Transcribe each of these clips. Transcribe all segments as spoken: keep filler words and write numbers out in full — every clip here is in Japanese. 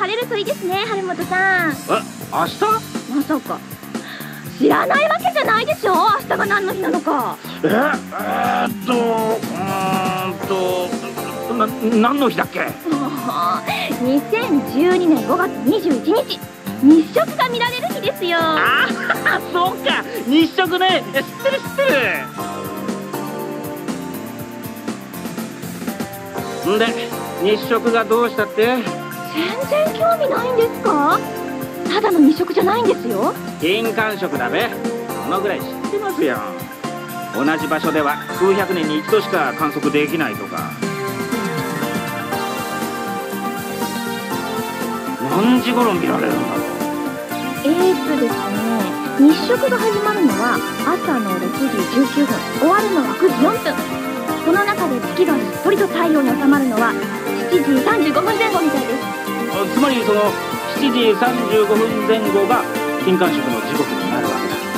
れるといいですね、春元さん。 え、明日？ まさか知らないわけじゃないでしょ、明日が何の日なのか。 ええー、っとうーんとな何の日だっけ？ にせんじゅうにねんごがつにじゅういちにち、日食が見られる日ですよ。 ああ、そうか、日食ね。知ってる知ってる。んで日食がどうしたって？ 全然興味ないんですか？ただの日食じゃないんですよ。 金環食だべ。そのぐらい知ってますよ。同じ場所では数百年に一度しか観測できないとか。何時頃見られるんだろう。 えーっとですね、日食が始まるのは朝のろくじじゅうきゅうふん、終わるのはくじよんぷん。この中で月がすっぽりと太陽に収まるのはしちじさんじゅうごふんぜん後みたいです。 つまりそのしちじさんじゅうごふんぜん後が金環食の時刻になるわけだ。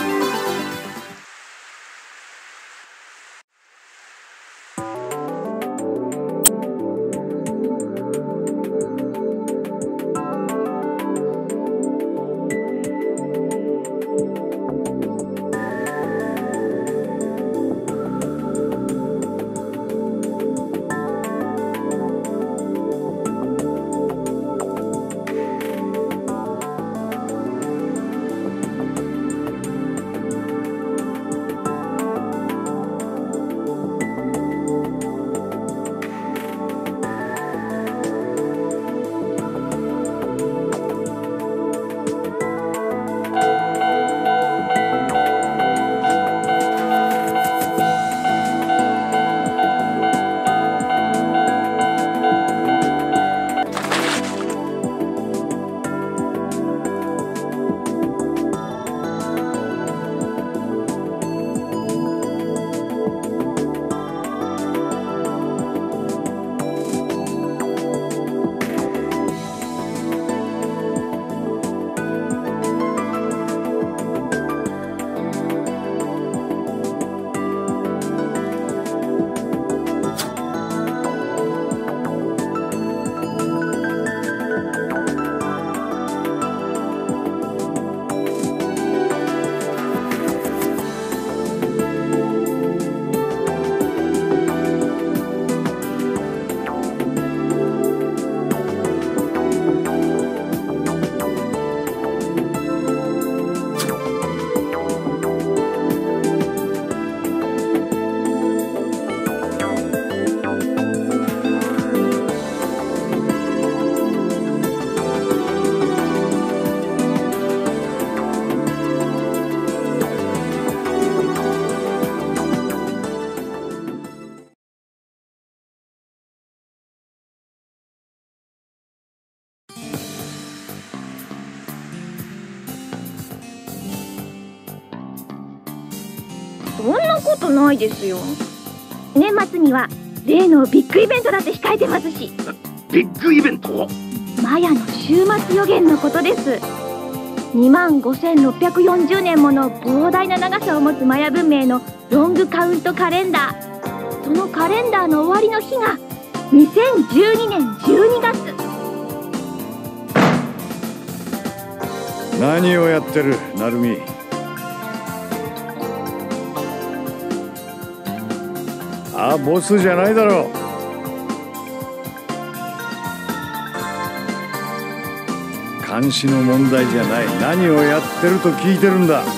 そんなことないですよ。年末には例のビッグイベントだって控えてますし。 ビッグイベント？ マヤの終末予言のことです。にまんごせんろっぴゃくよんじゅうねんもの膨大な長さを持つマヤ文明のロングカウントカレンダー。そのカレンダーの終わりの日がにせんじゅうにねんじゅうにがつ。 何をやってる、ナルミ。あ、ボスじゃないだろう。監視の問題じゃない。何をやってると聞いてるんだ。こ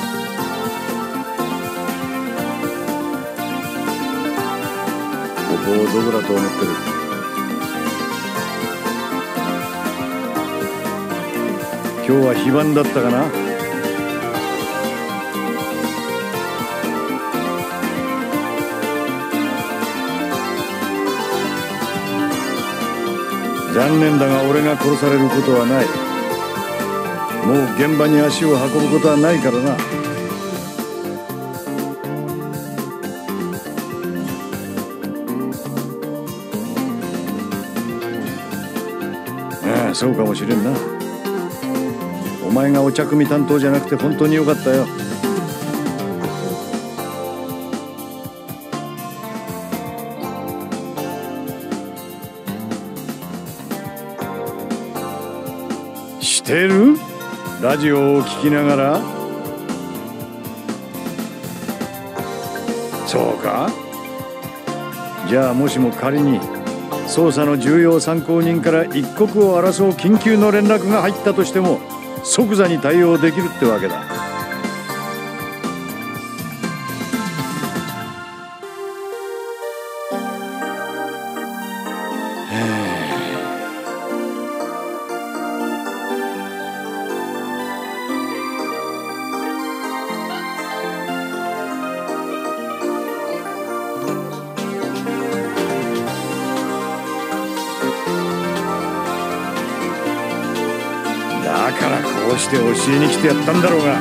こをどこだと思ってる。今日は非番だったかな。残念だが俺が殺されることはない。もう現場に足を運ぶことはないからな。ああ、そうかもしれんな。お前がお茶組担当じゃなくて本当によかったよ。 してる？ラジオを聞きながら。そうか。じゃあもしも仮に捜査の重要参考人から一刻を争う緊急の連絡が入ったとしても即座に対応できるってわけだ。だからこうして教えに来てやったんだろうが。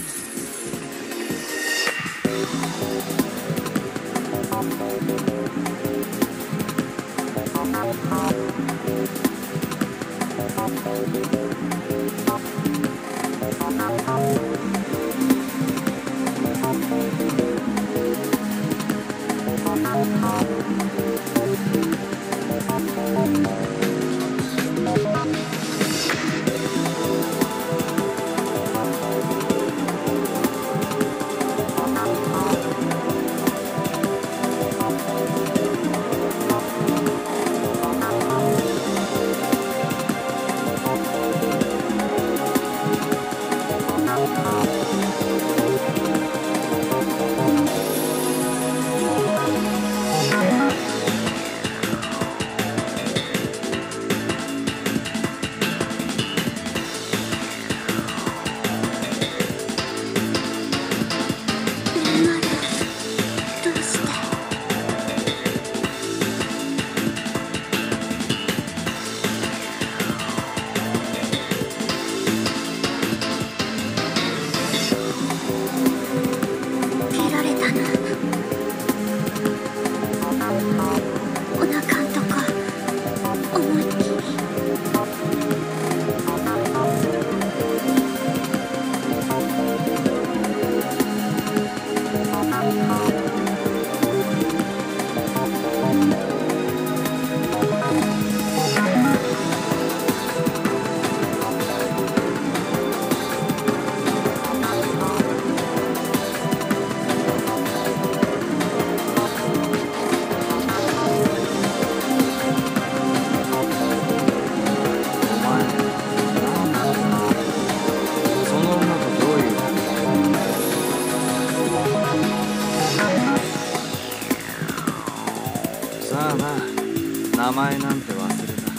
名前なんて忘れた。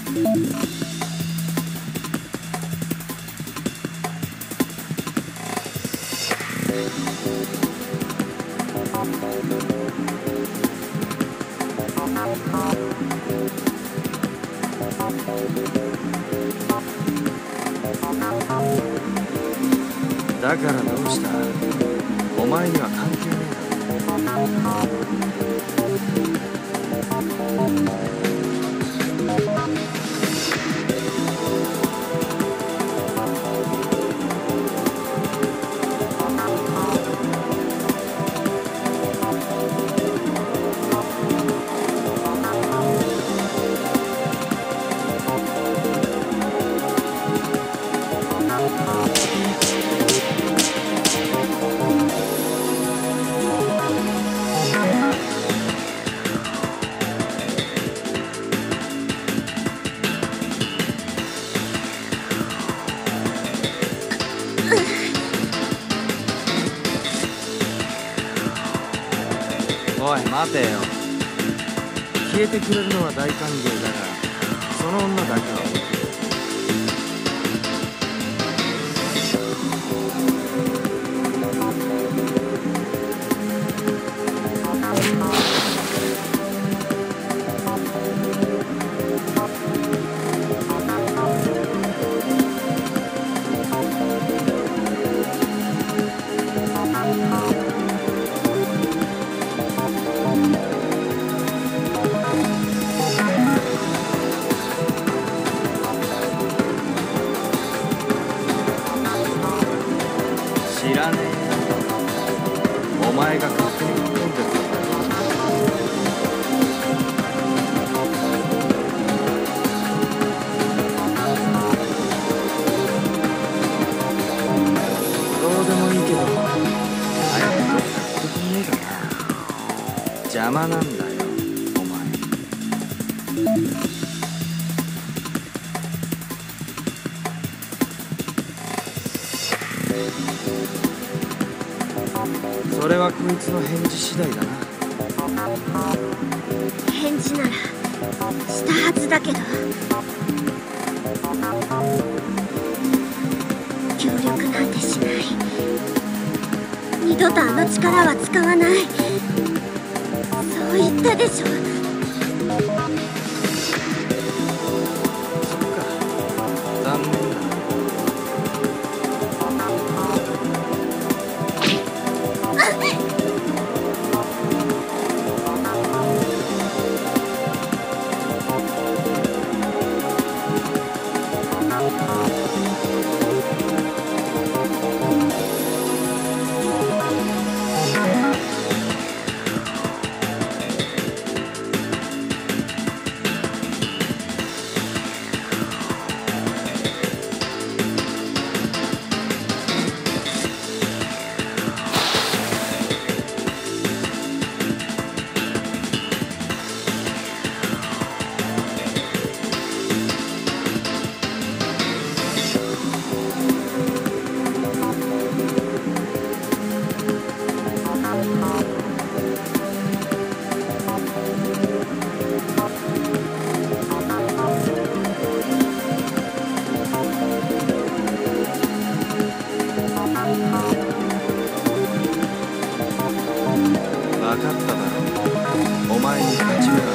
だからどうした？お前には関係ねえだろ。おい待てよ。消えてくれるのは大歓迎だが、その女だけは置いてよ。知らねえよ。お前が勝手に吹っ飛んでったんだよ。どうでもいいけど、早くどっか行ってくんねえかな。邪魔なんだよ、お前。それはこいつの返事次第だな。 返事ならしたはずだけど、協力なんてしない。二度とあの力は使わない。そう言ったでしょ。 そっか、残念だ。 かっただろう。お前に勝ち目はない。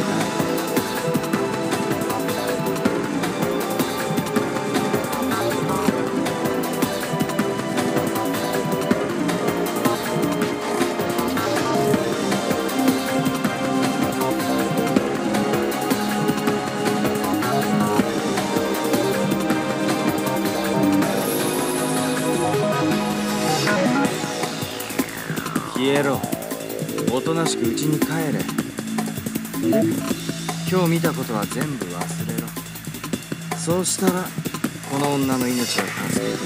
消えろ。おとなしく家に帰れ。で、今日見たことは全部忘れろ。そうしたらこの女の命は助けて。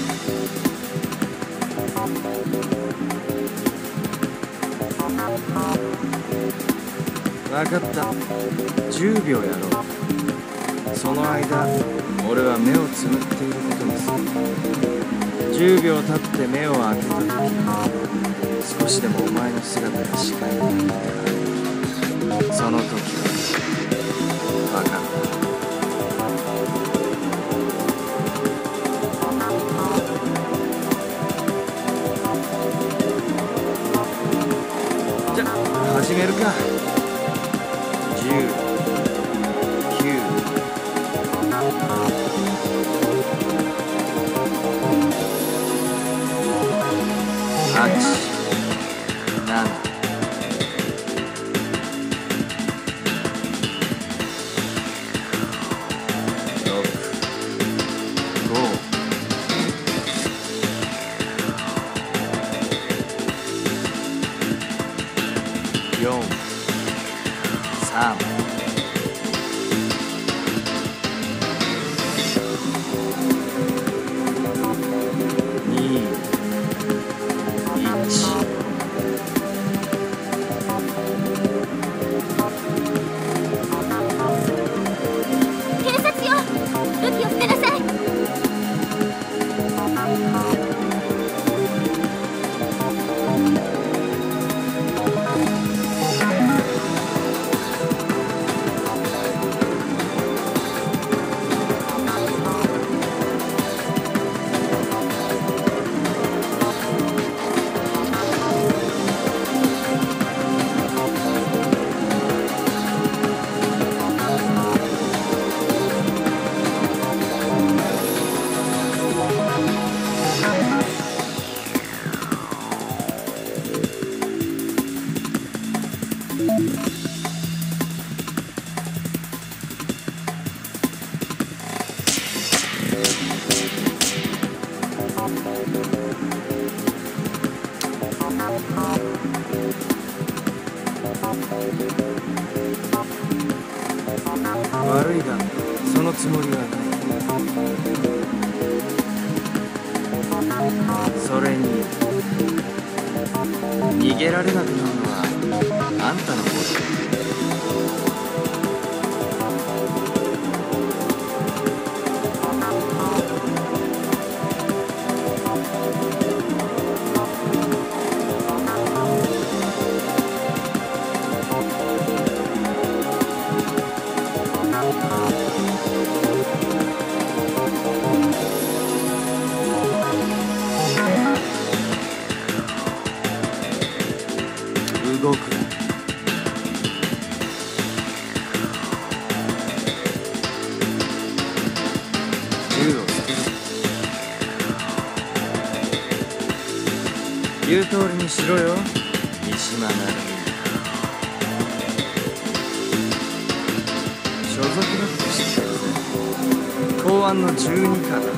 分かった。じゅうびょうやろう。その間俺は目をつむっていることにする。じゅうびょう経って目を開けた時、少しでもお前の姿が視界に入ったら、その時は分かった。じゃ、始めるか。じゅう、きゅう、はち、なな、ろく、ご、よん、さん、に、いち。 警察よ、武器を捨てなさい。 悪いが、そのつもりはない。それに逃げられなくなるのはあんたの方だ。動くな。銃を捨てる。言う通りにしろよ、三島なるみ。所属だって知ってるぜ。公安のじゅうに課だ。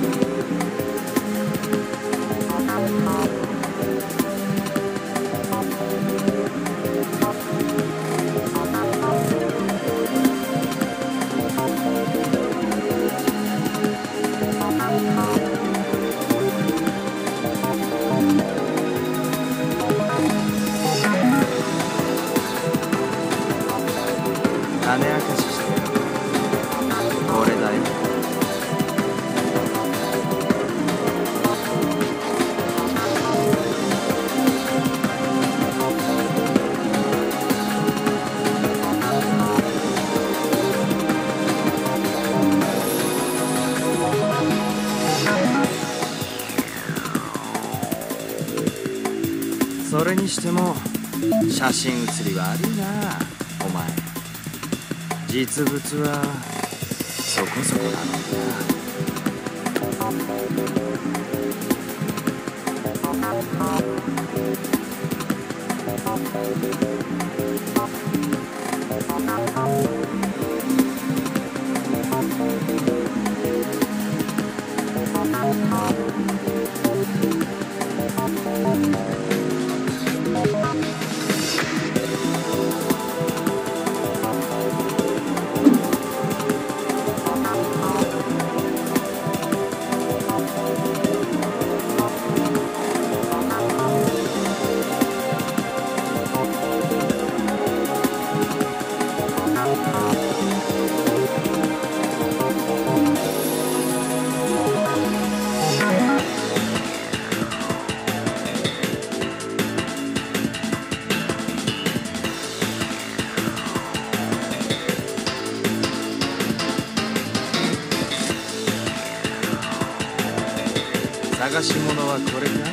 種明かししてやる。これだよ。それにしても写真写り悪いなお前。実物はそこそこなのにな。探し物はこれか。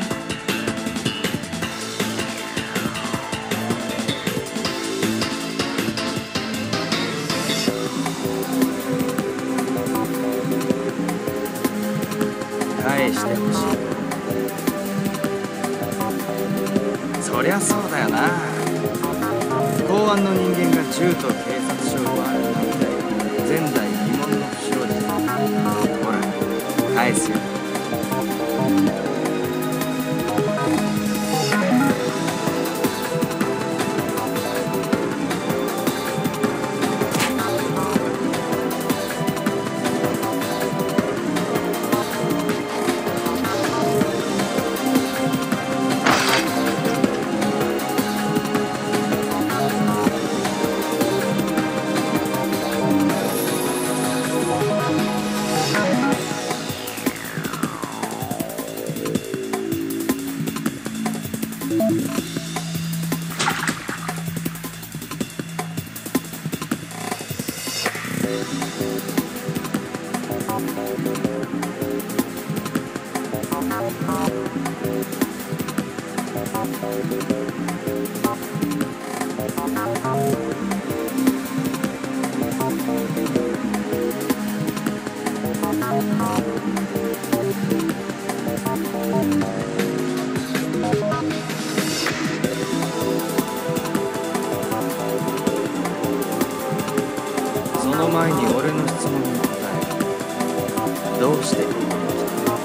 返してほしい。そりゃそうだよな。公安の人間が銃と警察署を奪われるなんて前代未聞の不祥事。ほら返すよ。その前に俺の質問に答え。どうしてここに来た？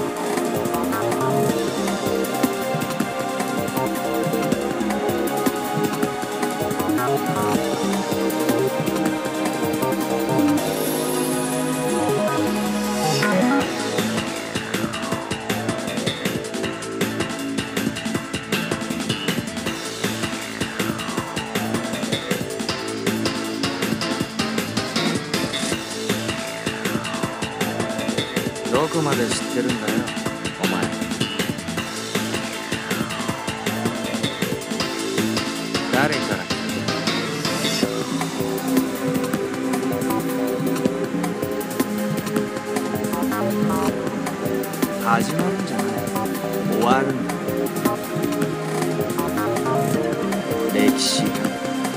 どこまで知ってるんだよ、お前。誰から聞いた？始まるんじゃない、終わるんだ。歴史が。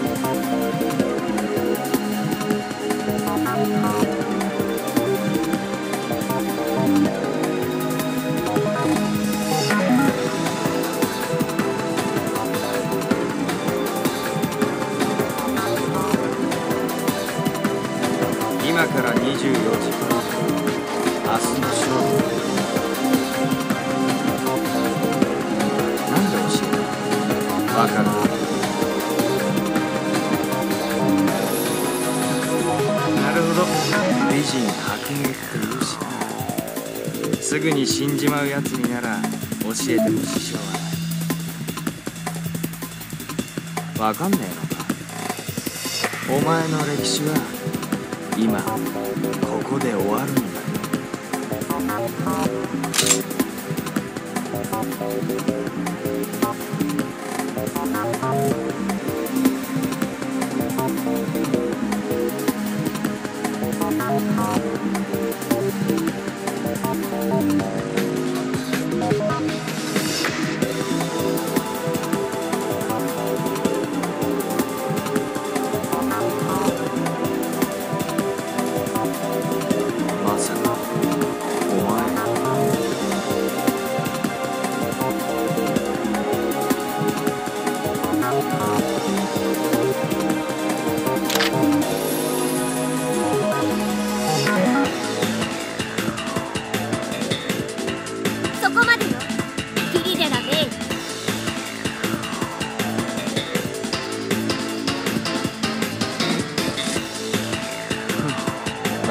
今からにじゅうよじかん、明日の勝負。なんで教える？わかる？なるほど。美人白芸って言うしな。すぐに死んじまうやつになら教えても支障はない。わかんねえのか。お前の歴史は今ここで終わるんだよ。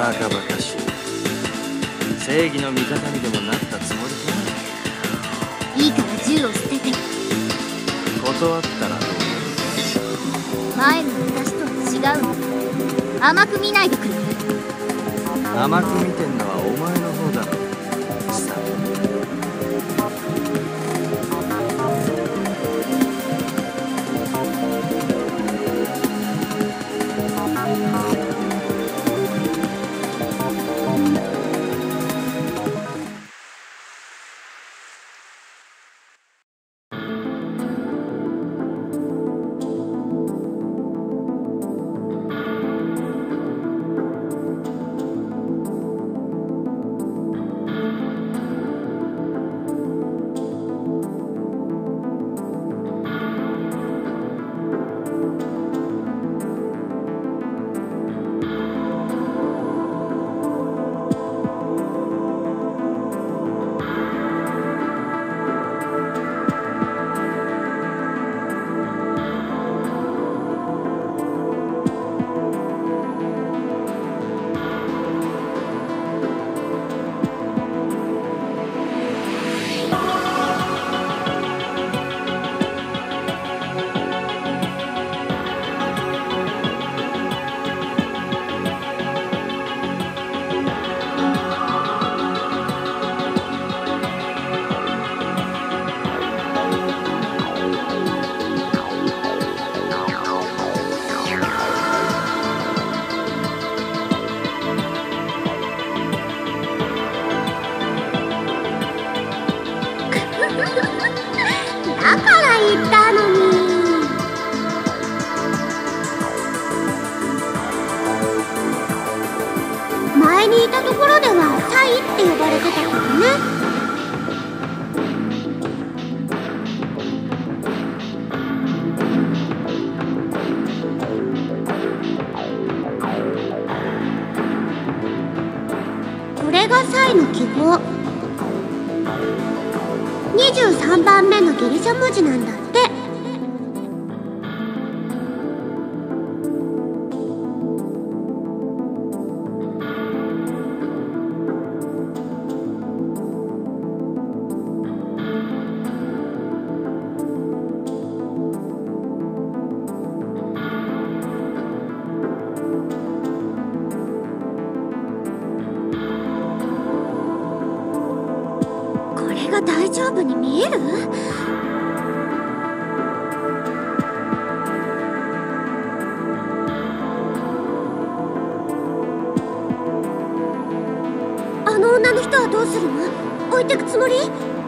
バカバカしい。正義の味方にでもなったつもりか。 いいから銃を捨てて。 断ったらどう？ 前の私とは違うの。甘く見ないでくれる？ 甘く見てんのはお前の方だろ、千里。 前にいたところではサイって呼ばれてたけどね。これがサイの記号。にじゅうさんばんめのギリシャ文字なんだって。大丈夫に見える？あの女の人はどうするの？置いてくつもり？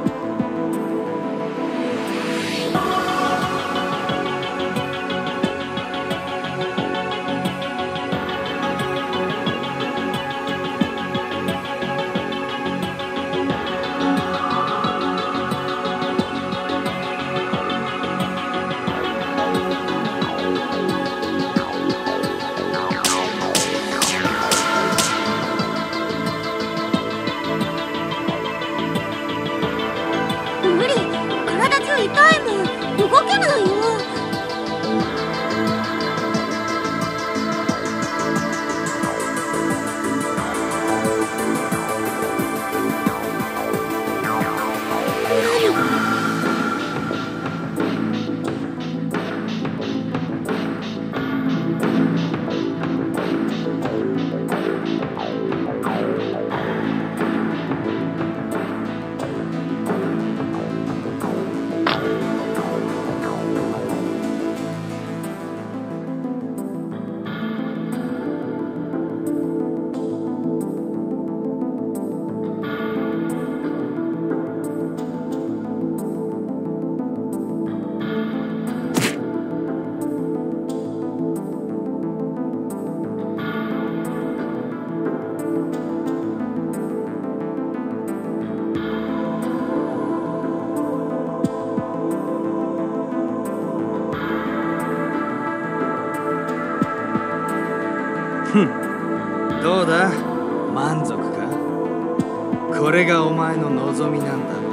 ふん、どうだ？満足か？これがお前の望みなんだろう。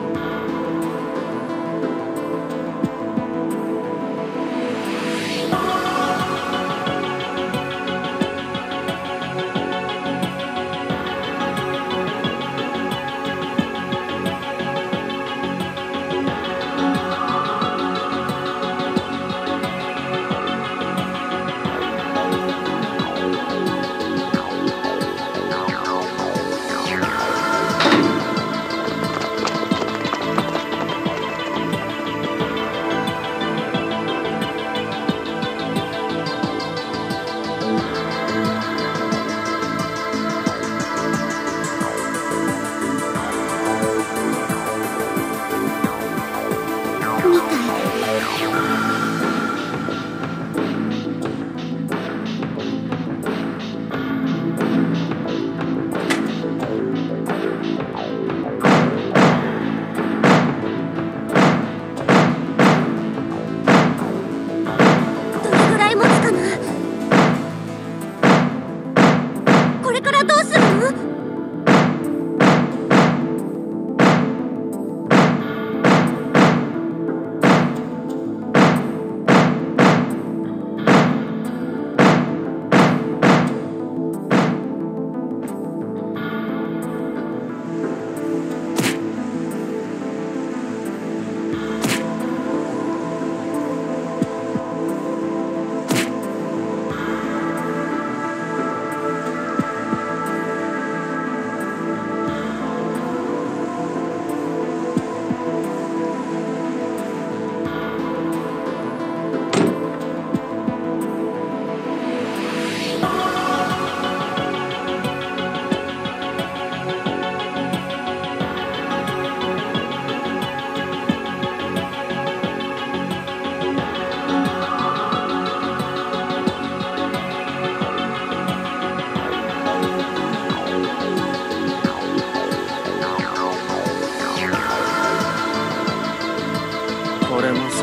これも定めか。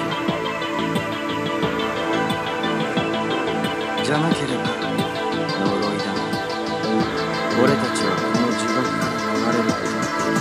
じゃなければ呪いだな。俺たちはこの地獄から逃れることができない。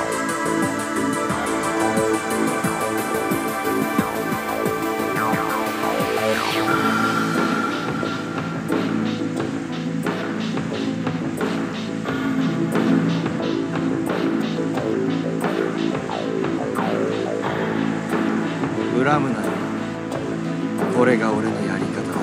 恨むなよ。これが俺のやり方だ。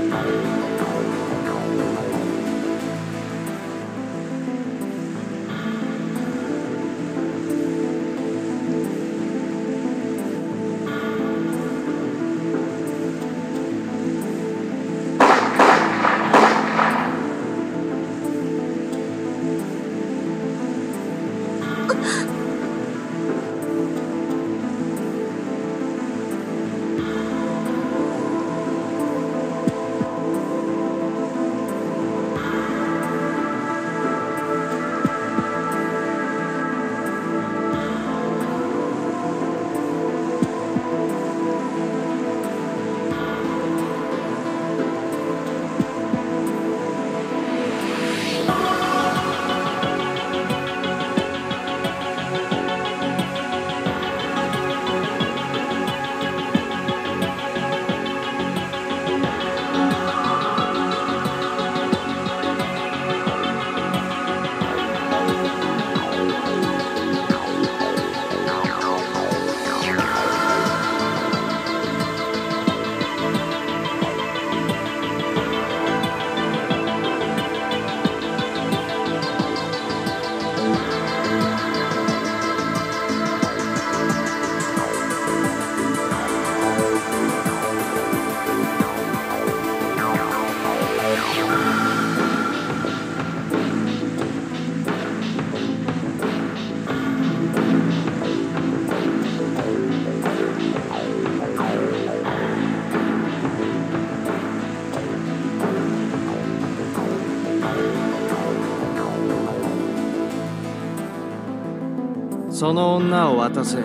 その女を渡せ。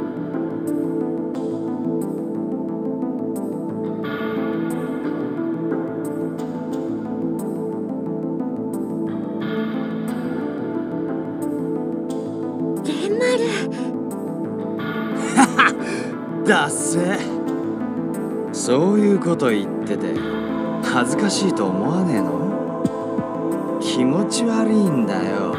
天丸。 だっせ。そういうこと言ってて恥ずかしいと思わねえの？気持ち悪いんだよ。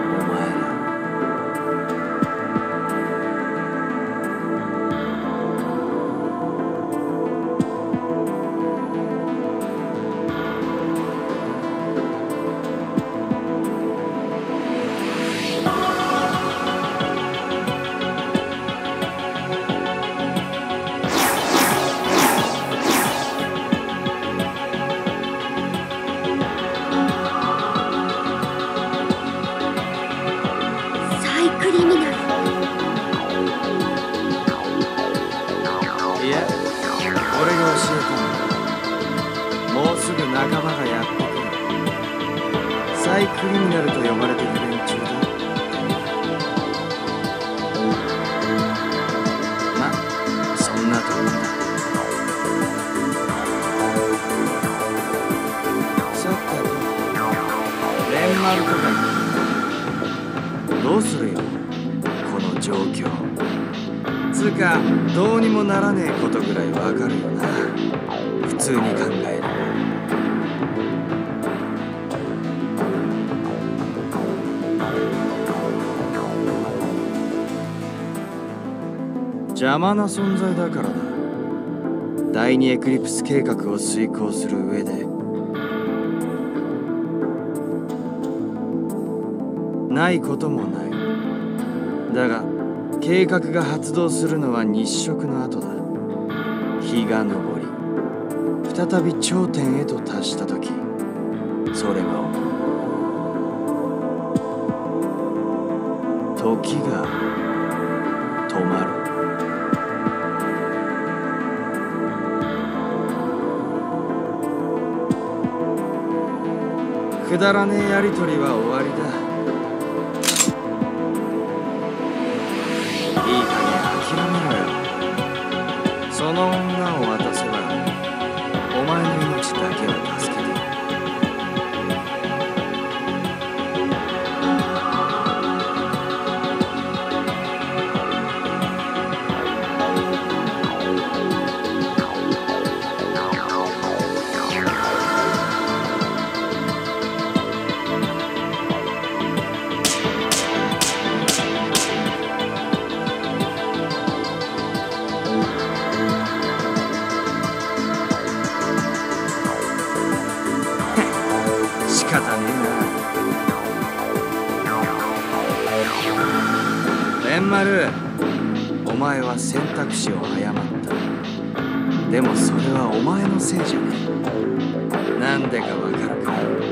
サイクリミナルと呼ばれている連中だ。ま、そんなところだ。さてと、レンマルとか言ってどうするよ、この状況。つうか、どうにもならねえことぐらいわかるよな、普通に考える。邪魔な存在だからだ。第二エクリプス計画を遂行する上で。ないこともない。だが計画が発動するのは日食の後だ。日が昇り再び頂点へと達した時、それは時が止まる。くだらねえやりとりは終わりだ。いい加減諦めろよ。 蓮丸、お前は選択肢を誤った。でもそれはお前のせいじゃねえ。なんでかわかるか？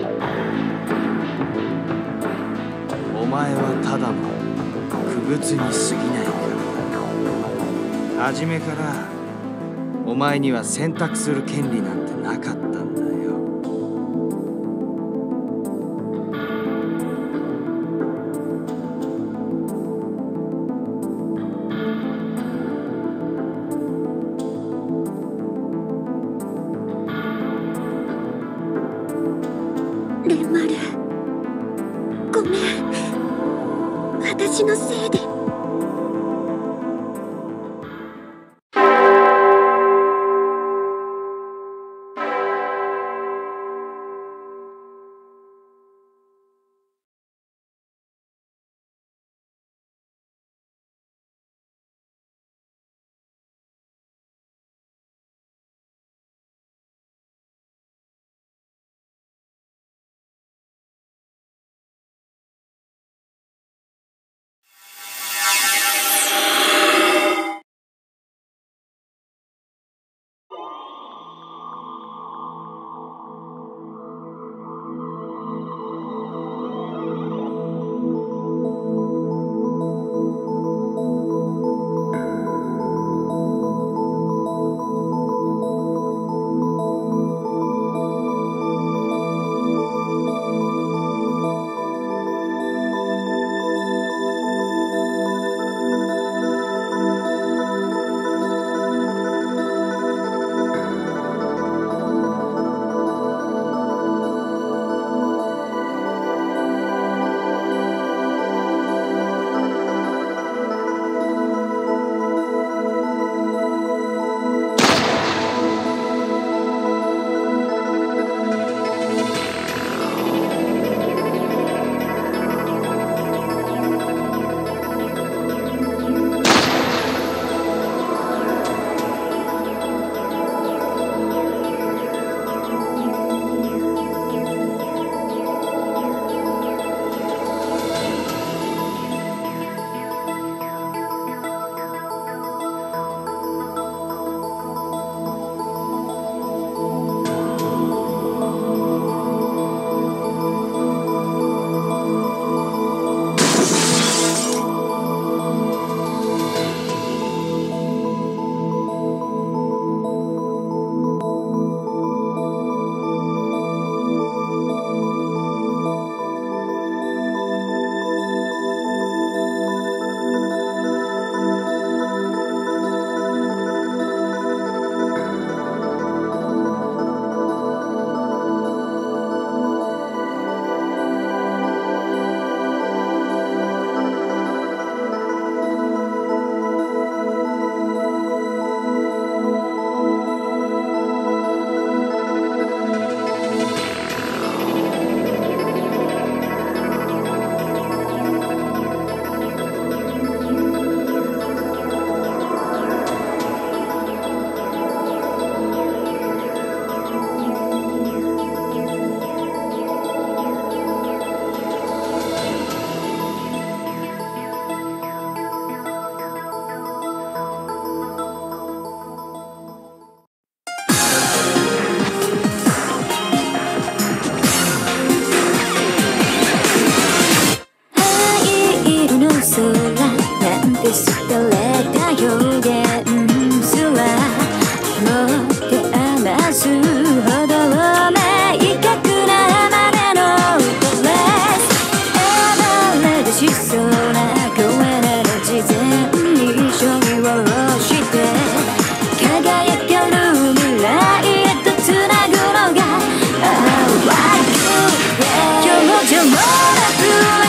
お前はただの傀儡に過ぎないからだ。初めからお前には選択する権利なんてなかったんだよ。 蓮丸、ごめん。私のせいで。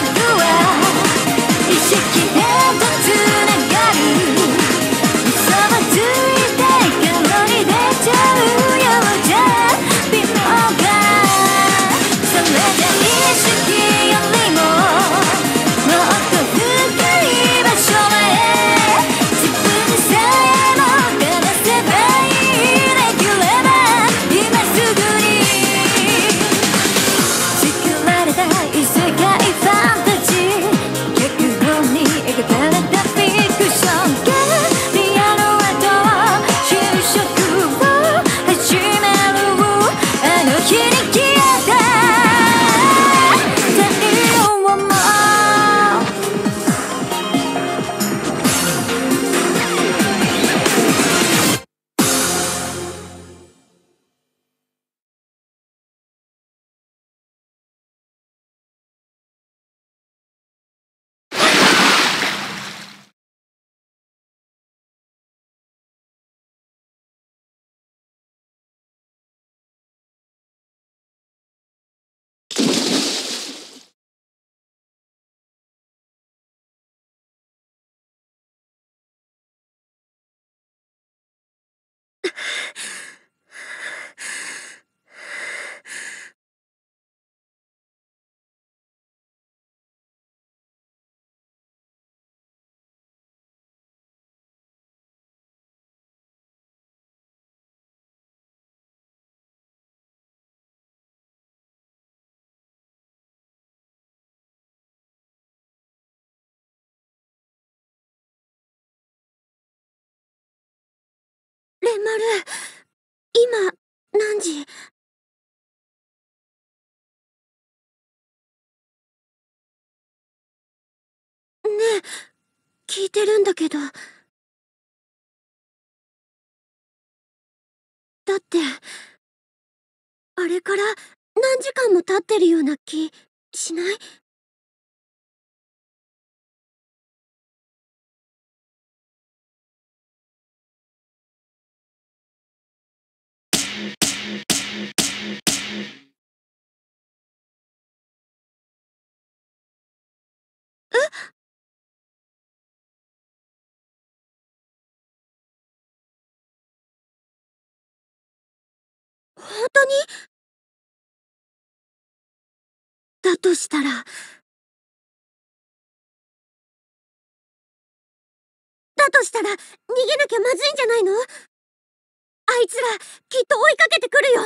意識へとつながる今何時？ねえ、聞いてるんだけど。だってあれから何時間も経ってるような気しない？え？本当に？だとしたらだとしたら逃げなきゃまずいんじゃないの？あいつらきっと追いかけてくるよ。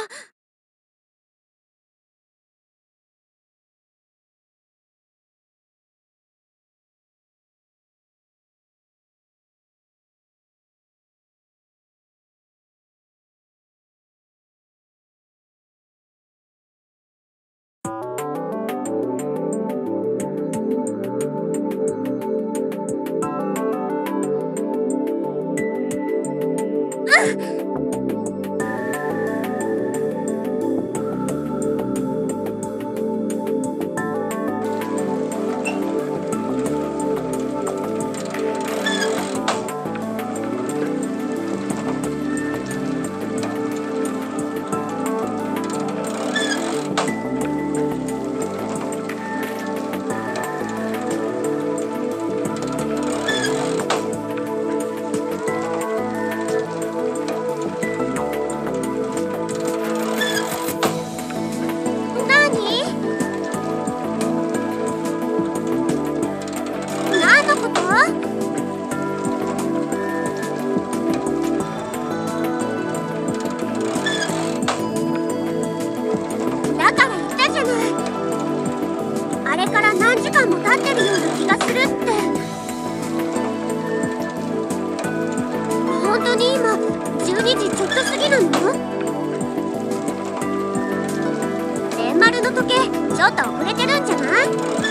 ちょっと遅れてるんじゃない？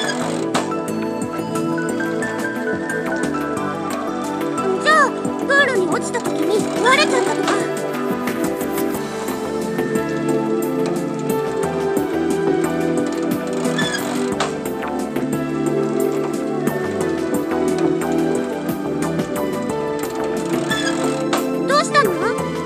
じゃあプールに落ちた時に割れちゃったとか。どうしたの？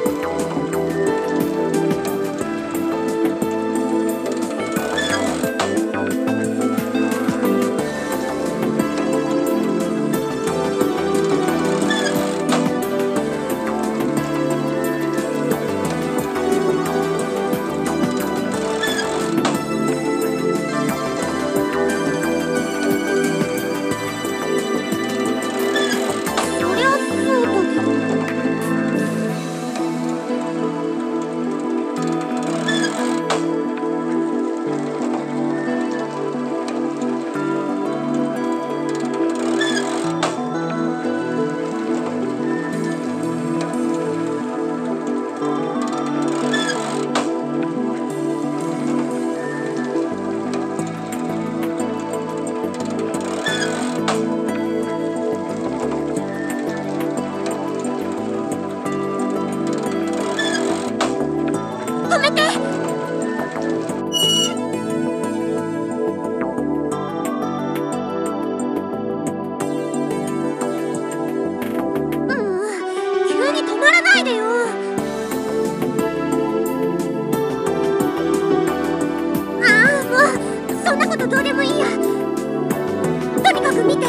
どうでもいいや。とにかく見て。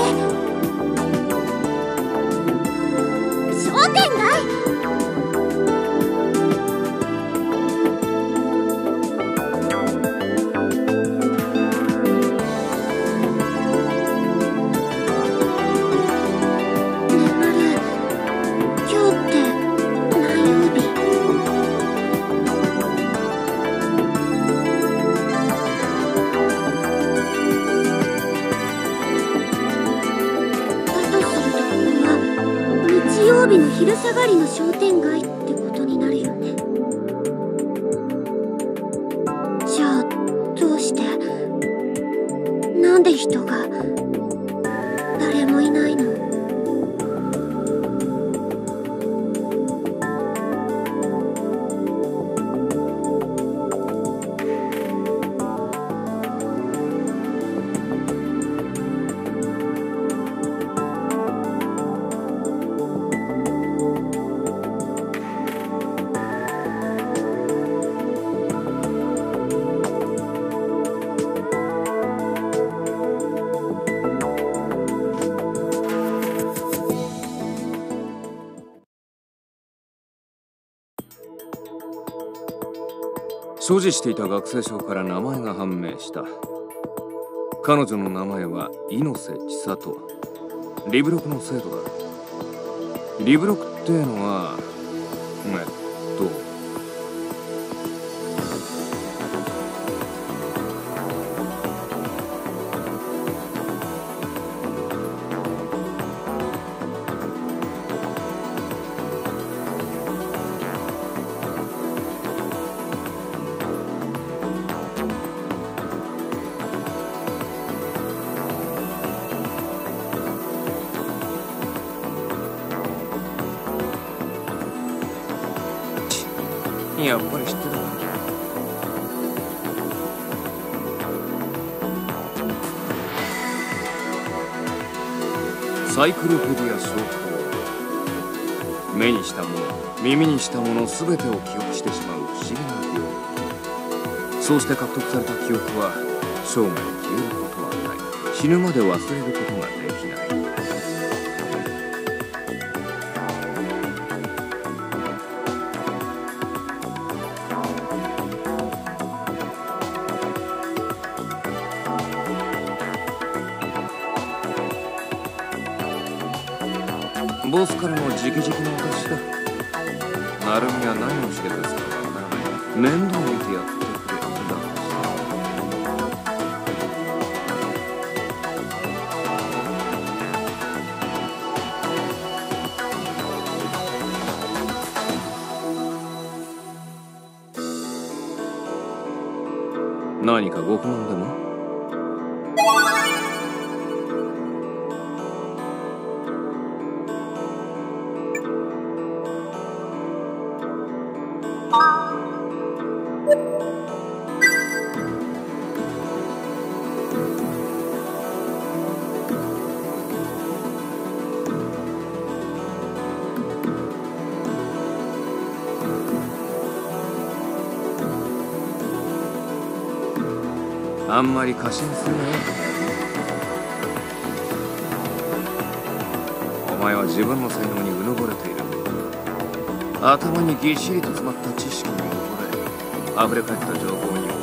商店街。ねまる、今日って何曜日？日曜日の昼下がりの商店街ってことになるで人が誰もいないの？ 所持していた学生証から名前が判明した。彼女の名前は猪瀬千里。リブロクの生徒だ。リブロクっていうのはえっとやっぱり知ってるな。サイクロペディア証拠。目にしたもの、耳にしたもの全てを記憶してしまう不思議な病気。そうして獲得された記憶は生涯消えることはない。死ぬまで忘れることができない。ボスからの直々の私だ。ナルミは何をしてくれるかわからない。面倒見てやってくれだ何かご不満でも？あんまり過信するなよ。お前は自分の才能にうぬぼれている。頭にぎっしりと詰まった知識に溺れ、溢れ返った情報に驚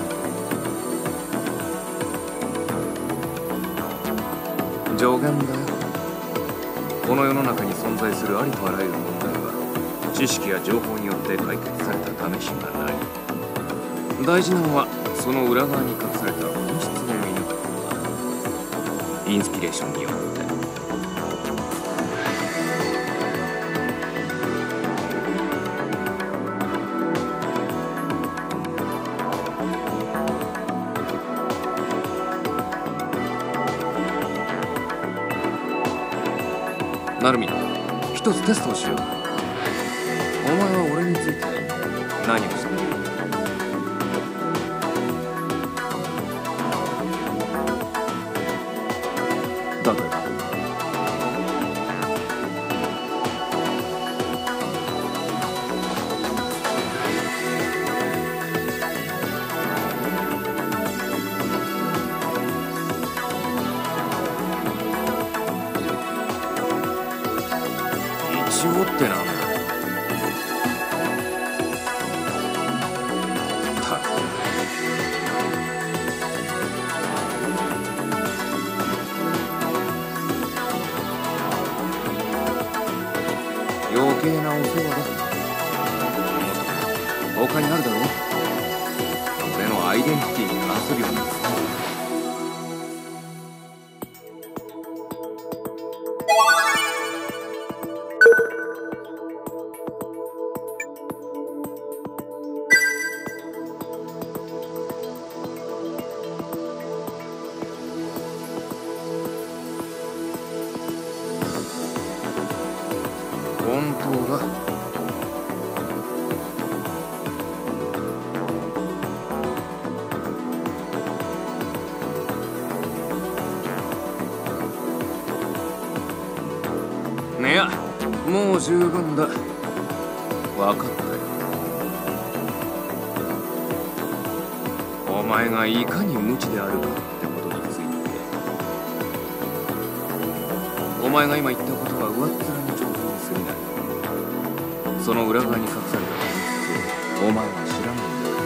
く。助言だよ。この世の中に存在するありとあらゆる問題は知識や情報によって解決された試しがない。大事なのはその裏側に隠された本質を見抜くことだ。インスピレーションによって。ナルミ、一つテストをしよう。お前は俺について何を知っている？だから一応ってなんだ。余計なお世話だ。他にあるだろう。俺のアイデンティティに関するような。 が。いや、もう十分だ。分かったよ。お前がいかに無知であるかってことについて。お前が今言ったことは上っ面の情報に過ぎない。その裏側に隠された秘密をお前は知らないんだ。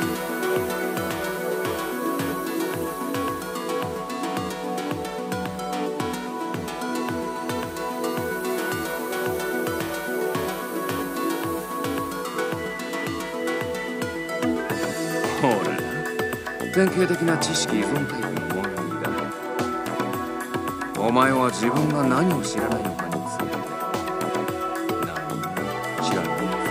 ほらな、典型的な知識依存タイプの物言いだ。お前は自分が何を知らないのかについて何も知らないんだぞ。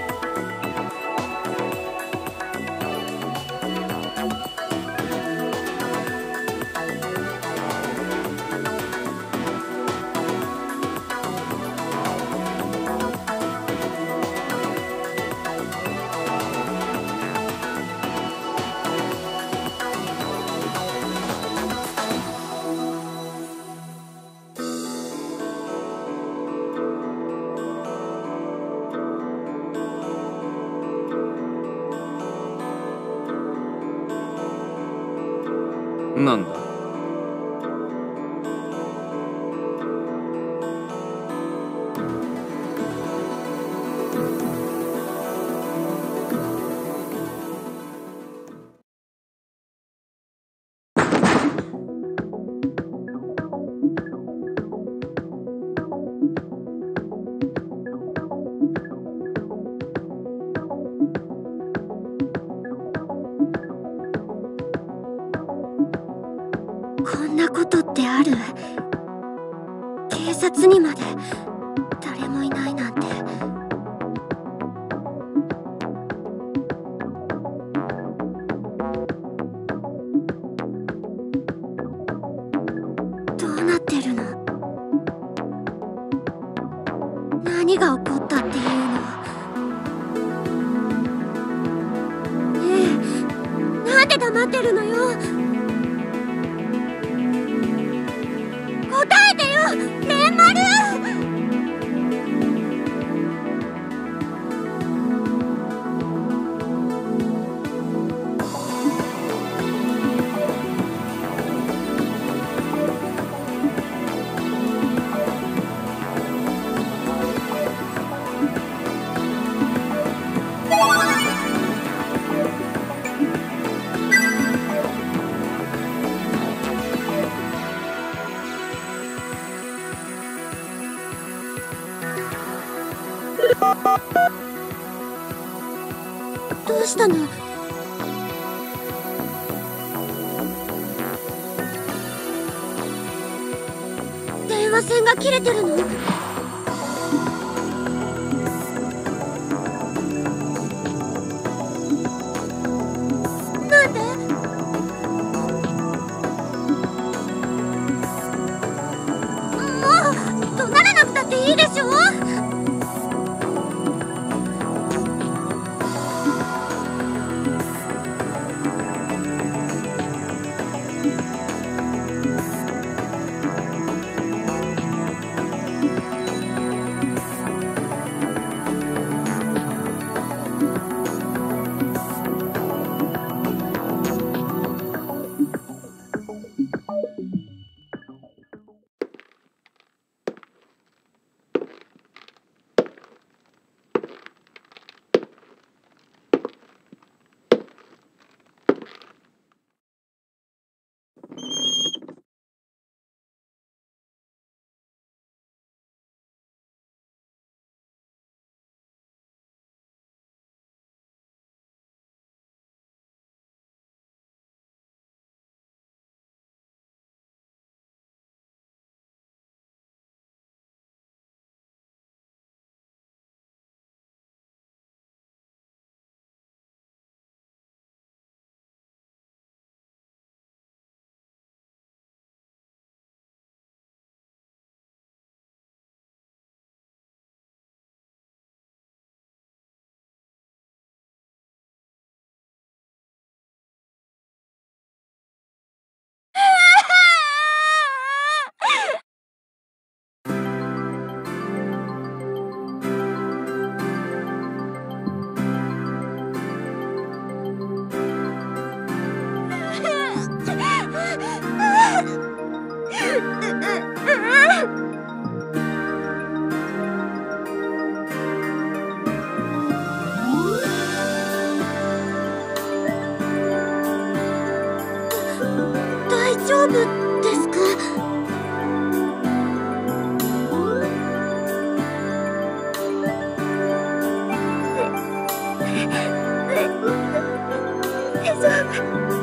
なんだ？ こんなことってある？警察にまで誰もいないなんて。どうなってるの？何が起こったっていうの？ねえ、なんで黙ってるのよ。答えてよ、レンマル。どうしたの？電話線が切れてるの？なんで？もう怒鳴らなくたっていいでしょ？ 夫ですか？大丈夫。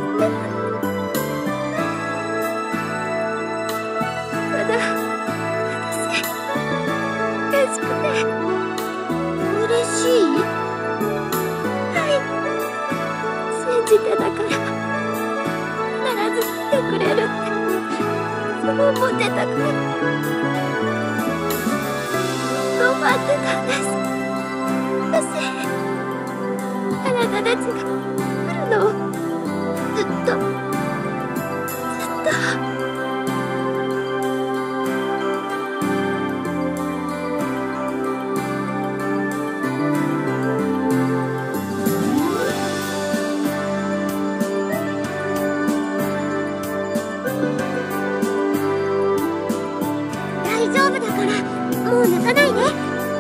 まだ私嬉しくて。嬉しい？はい、信じてたから必ず来てくれるってそう思ってたからそう待ってたんです。私あなたたちが来るのをずっとずっともう泣かないでね。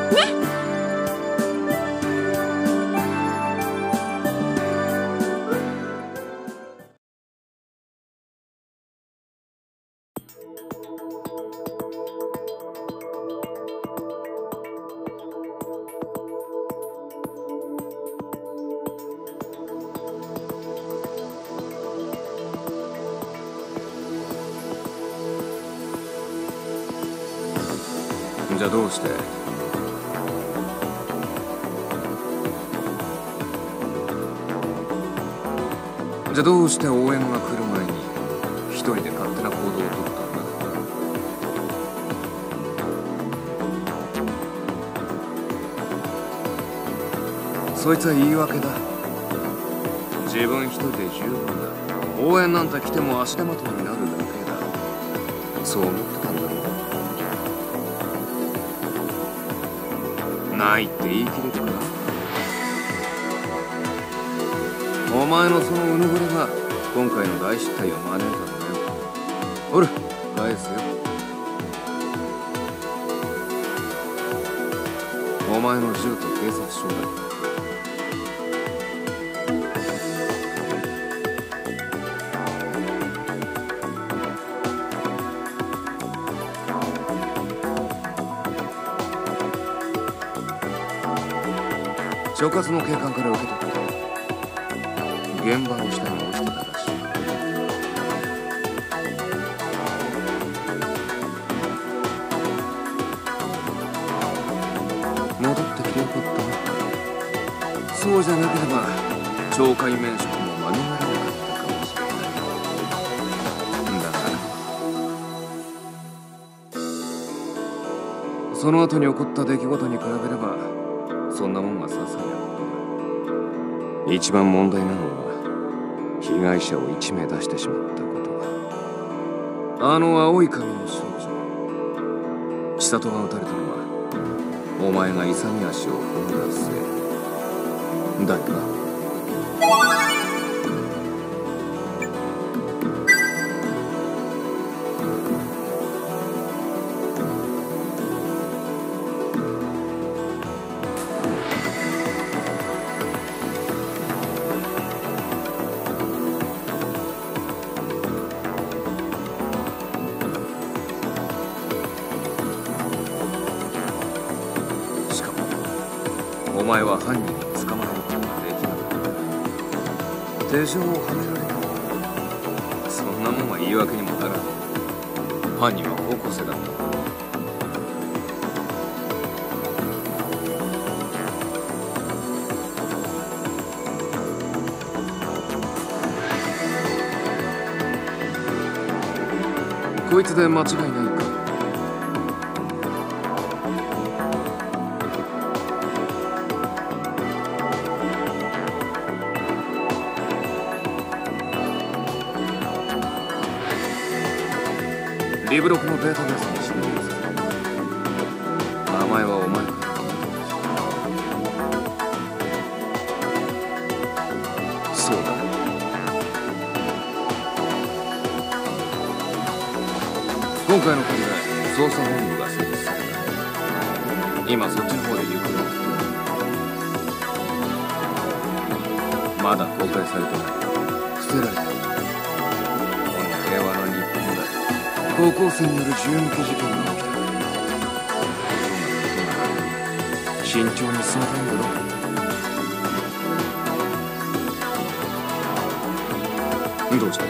じゃあどうして？じゃあどうして応援が来る前に一人で勝手な行動をとったんだ？そいつは言い訳だ。自分一人で十分だ。応援なんて来ても足手まといになるだけだ。そう思ってたんだろう。ないって言い切れるか？お前のそのうぬぼれが今回の大失態を招いたんだよ。ほら、返すよ。お前の銃と警察署だ。所轄の警官から受け取った。現場の下に落ちてたらしい。戻ってきてよかったな。そうじゃなければ懲戒免職も免れなかったかもしれない。だからその後に起こった出来事に比べればそんなもんはささやなことだ。一番問題なのは被害者を一名出してしまったことだ。あの青い髪の少女、千里が撃たれたのはお前が勇み足を踏んだ末だよな。お前は犯人に捕まえることができなかった。手錠をはめられた。そんなもんは言い訳にもならない。犯人は高校生だった。こいつで間違いないか？リブロクのデータベースに侵入させた。名前はお前から聞いたし。そうだ。今回の件で捜査本部が設置された。今そっちの方で行方を追ってる。まだ公開されてない。伏せられてる。この平和な日本高校生による銃撃事件が起きた。慎重に進めたいんだろ。どうした？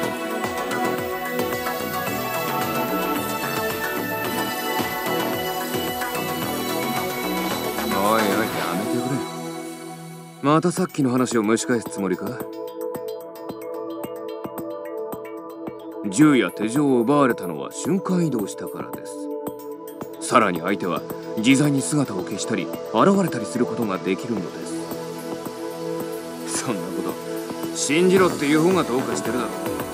おいおい、やめてくれ。またさっきの話を蒸し返すつもりか？銃や手錠を奪われたのは瞬間移動したからです。さらに相手は自在に姿を消したり現れたりすることができるのです。そんなこと信じろっていう方がどうかしてるだろう。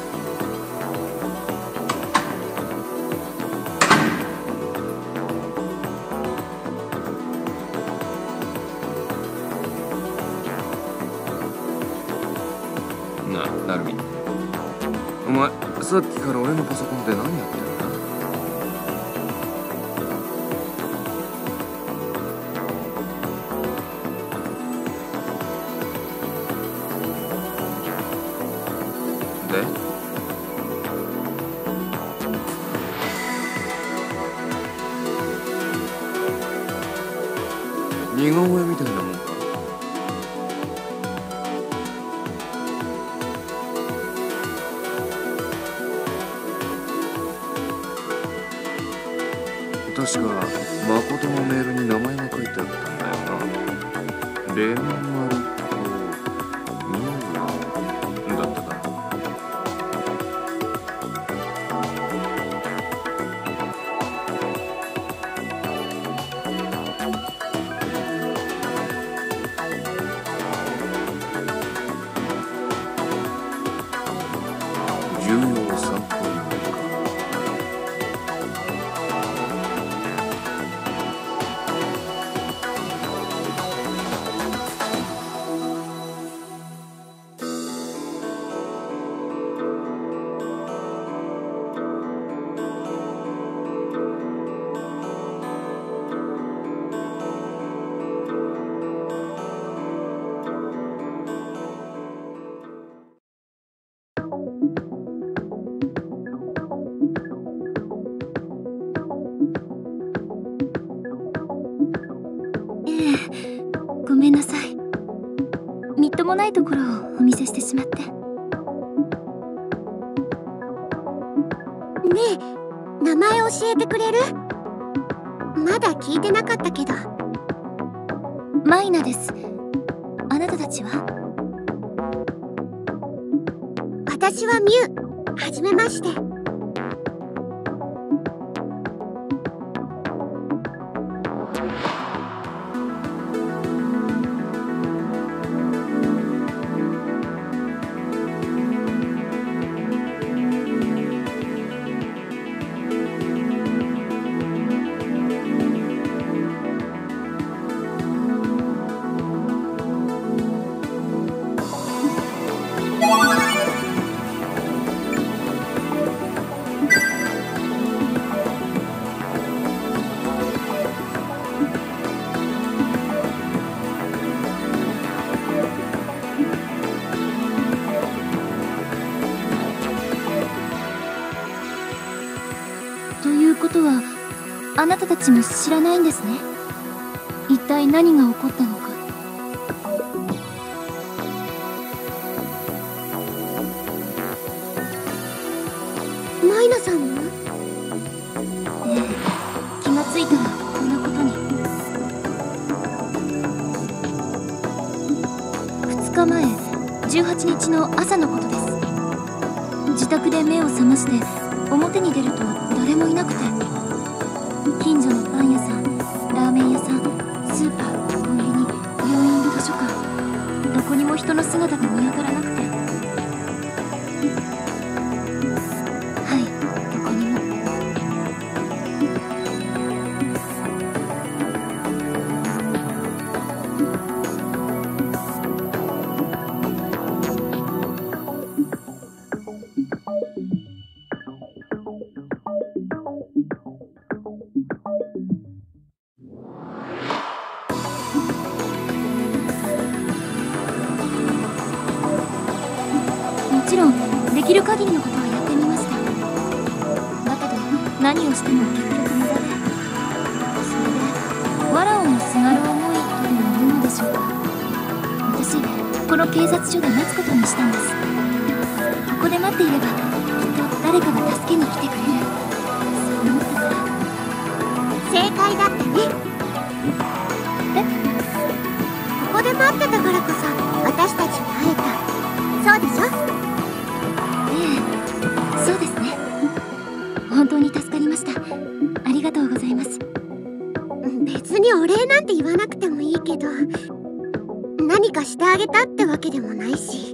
なあ、ナルミ、お前さっきから俺のパソコンで何やってるんだ？で？似顔絵みたいなもんか？確か誠のメールに名前が書いてあったんだよな。レンマルコ・ミューラだったかな。重要参考人か。 ごめんなさい。みっともないところをお見せしてしまって。ねえ、名前教えてくれる？まだ聞いてなかったけど。マイナです。あなたたちは？私はミュウ。はじめまして。ことはあなたたちも知らないんですね。一体何が起こったのか。マイナさんも？ええ、気がついたらこんなことに。ふつかまえじゅうはちにちの朝のことです。自宅で目を覚まして表に出ると誰もいなくて、近所のパン屋さん、ラーメン屋さん、スーパー、コンビニ、病院、図書館、どこにも人の姿が見当たらなくて。はい、どこにも。もちろんできる限りのことはやってみました。だけど何をしても結局無駄で、それでわらをもすがる思いとでも言うのでしょうか。私この警察署で待つことにしたんです。ここで待っていればきっと誰かが助けに来てくれる、そう思ったから。 正解だったね。 え？ ここで待ってたからこそ私たちに会えた、そうでしょ？ ええ、そうですね。本当に助かりました。ありがとうございます。 別にお礼なんて言わなくてもいいけど、何かしてあげたってわけでもないし。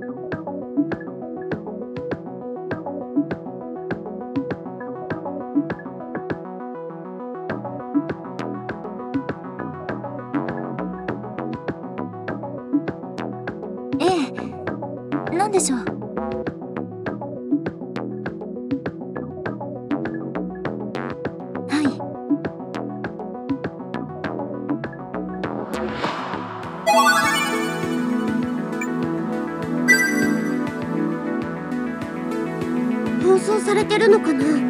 ええ、何でしょう。 放送されてるのかな？ い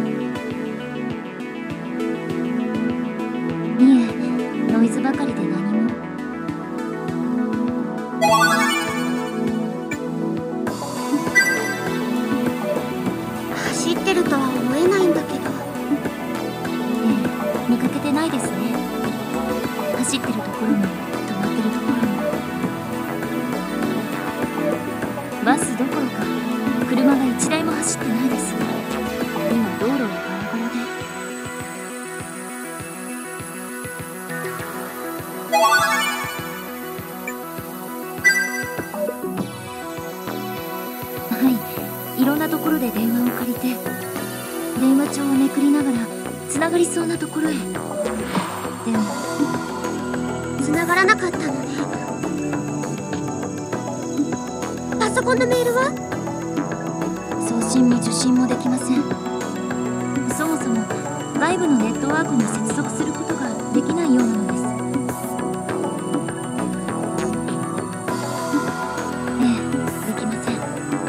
え、ノイズばかりで何も。 走ってるとは思えないんだけど。 ええ、見かけてないですね。走ってるところも止まってるところも。バスどころか車が一台も走ってないです。今道路はガラガラで。はい、いろんなところで電話を借りて、電話帳をめくりながらつながりそうなところへ。でも繋がらなかったのね。パソコンのメールは？ 送信も受信もできません。そもそも外部のネットワークに接続することができないようなのです。ええ、できません。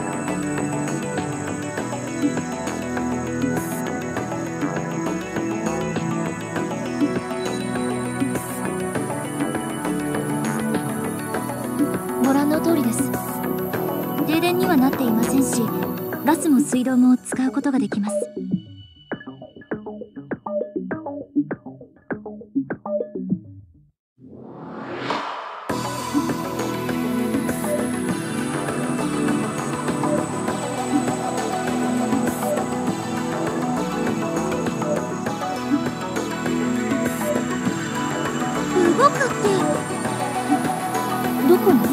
ご覧の通りです。停電にはなっていませんし、ガスも水道も使うことができます。 動くってどこに？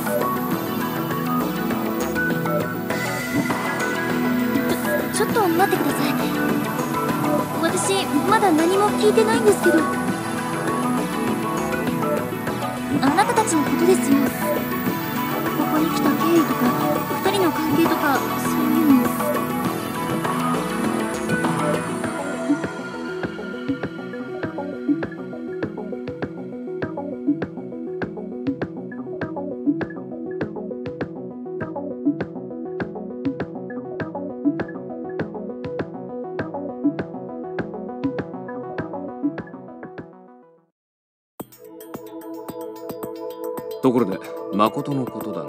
ちょ、ちょっと待ってください。私まだ何も聞いてないんですけど。あなたたちのことですよ。ここに来た経緯とか二人の関係とか、そういうの。 ところで誠のことだが、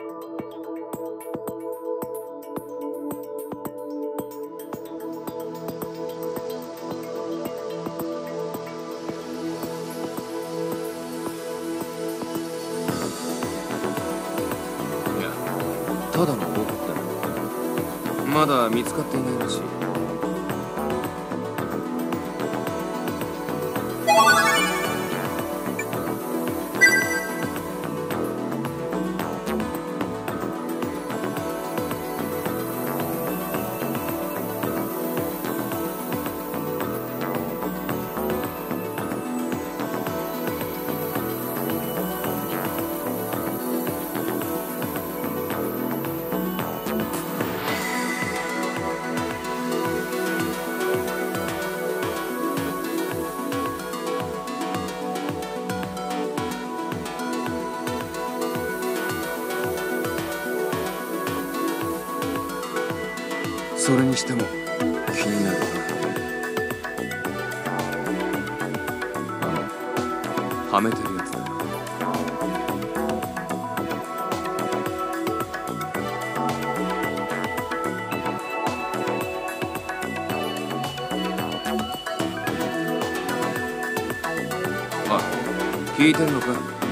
いや、ただの報告だ。まだ見つかっていないらしい。それにしても気になるな。 はめてるやつだ。あ、聞いてるのか？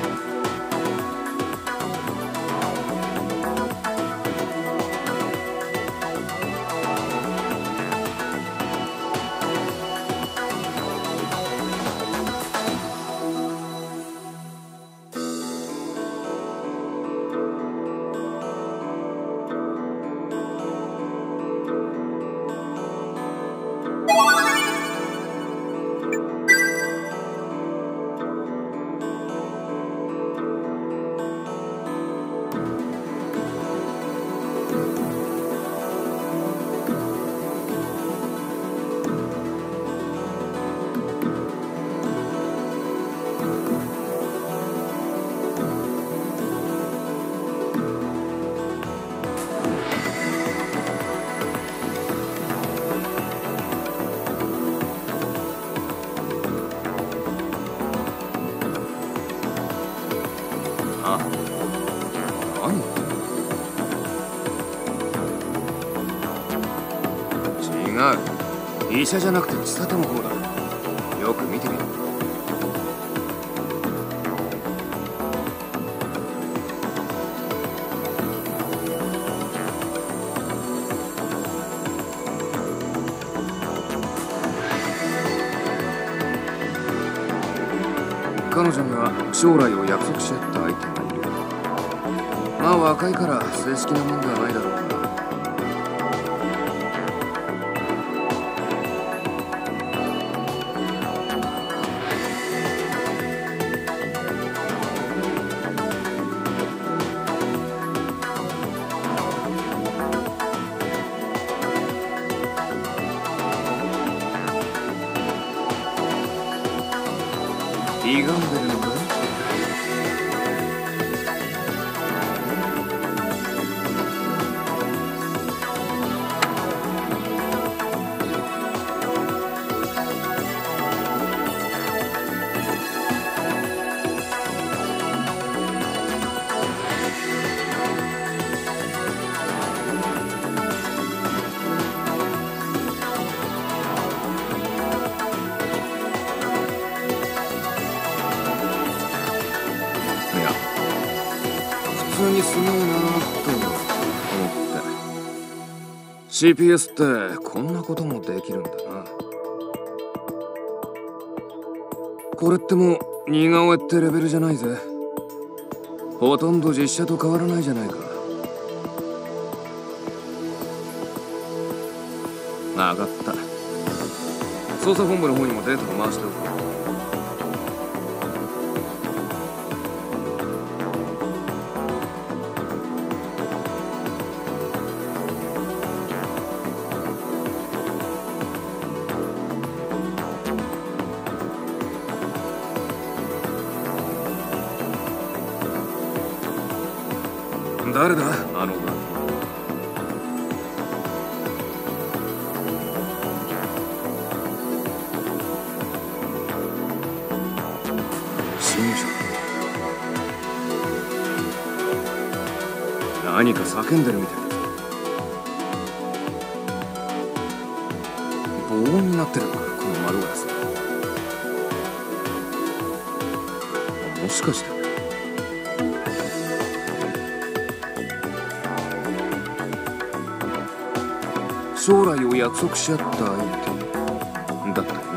あ、何言ってんの？違う。医者じゃなくて千里の方だ。よく見てみろ。彼女には将来を約束し合った相手がいる。まあ若いから正式なもんではないだろうが。歪んでるのか？普通にすごいなと思って。 シーピーエス ってこんなこともできるんだな。これってもう似顔絵ってレベルじゃないぜ。ほとんど実写と変わらないじゃないか。分かった。捜査本部の方にもデータを回しておく。誰だあのガキ。信者。何か叫んでるみたいだ。棒になってるのかこの窓ガラス。もしかして。将来を約束し合った相手だったよね。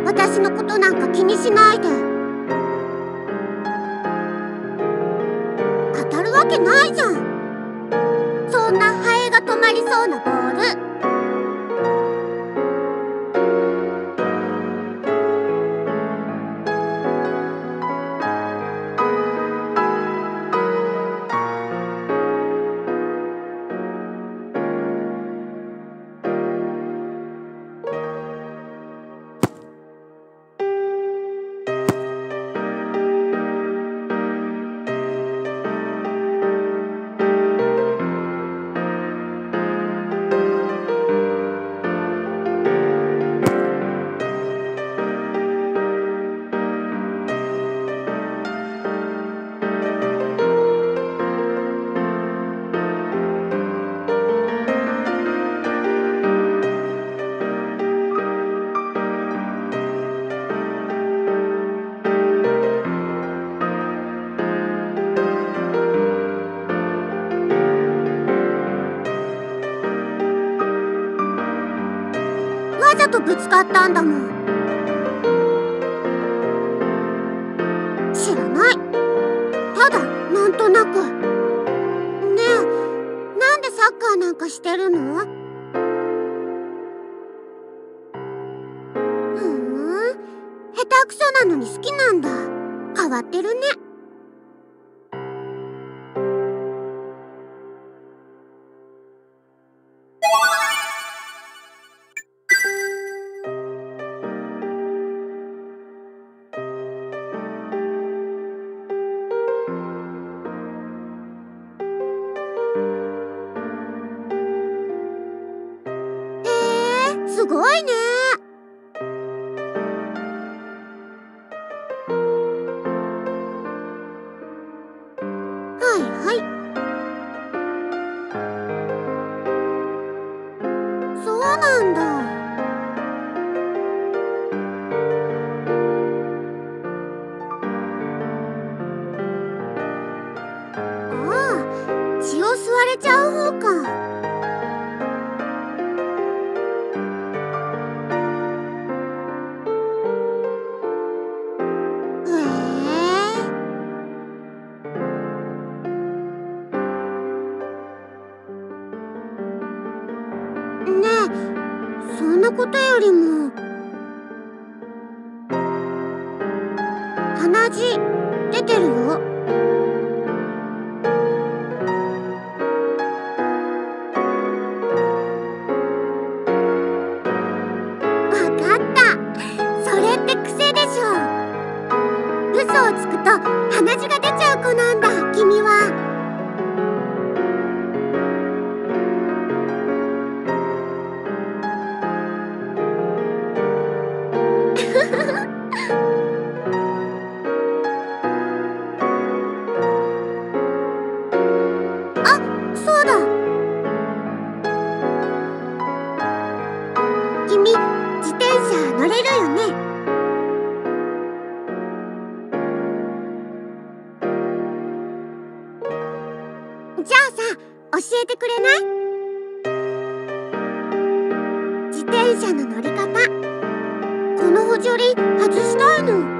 私のことなんか気にしないで。当たるわけないじゃん。そんなハエが止まりそうなボール。わざとぶつかったんだもん。知らない。ただなんとなく。ねえ、なんでサッカーなんかしてるの？ふーん、下手くそなのに好きなんだ。変わってるね。すごいね。はいはい。そうなんだ。ああ、血を吸われちゃう方か。ねえ、そんなことよりも鼻血出てるよ。わかった。それって癖でしょ。嘘をつくと鼻血が出ちゃう子なんだ、君は。あ、そうだ。君、自転車乗れるよね。じゃあさ、教えてくれない？自転車の乗り方。この補助輪外したいの。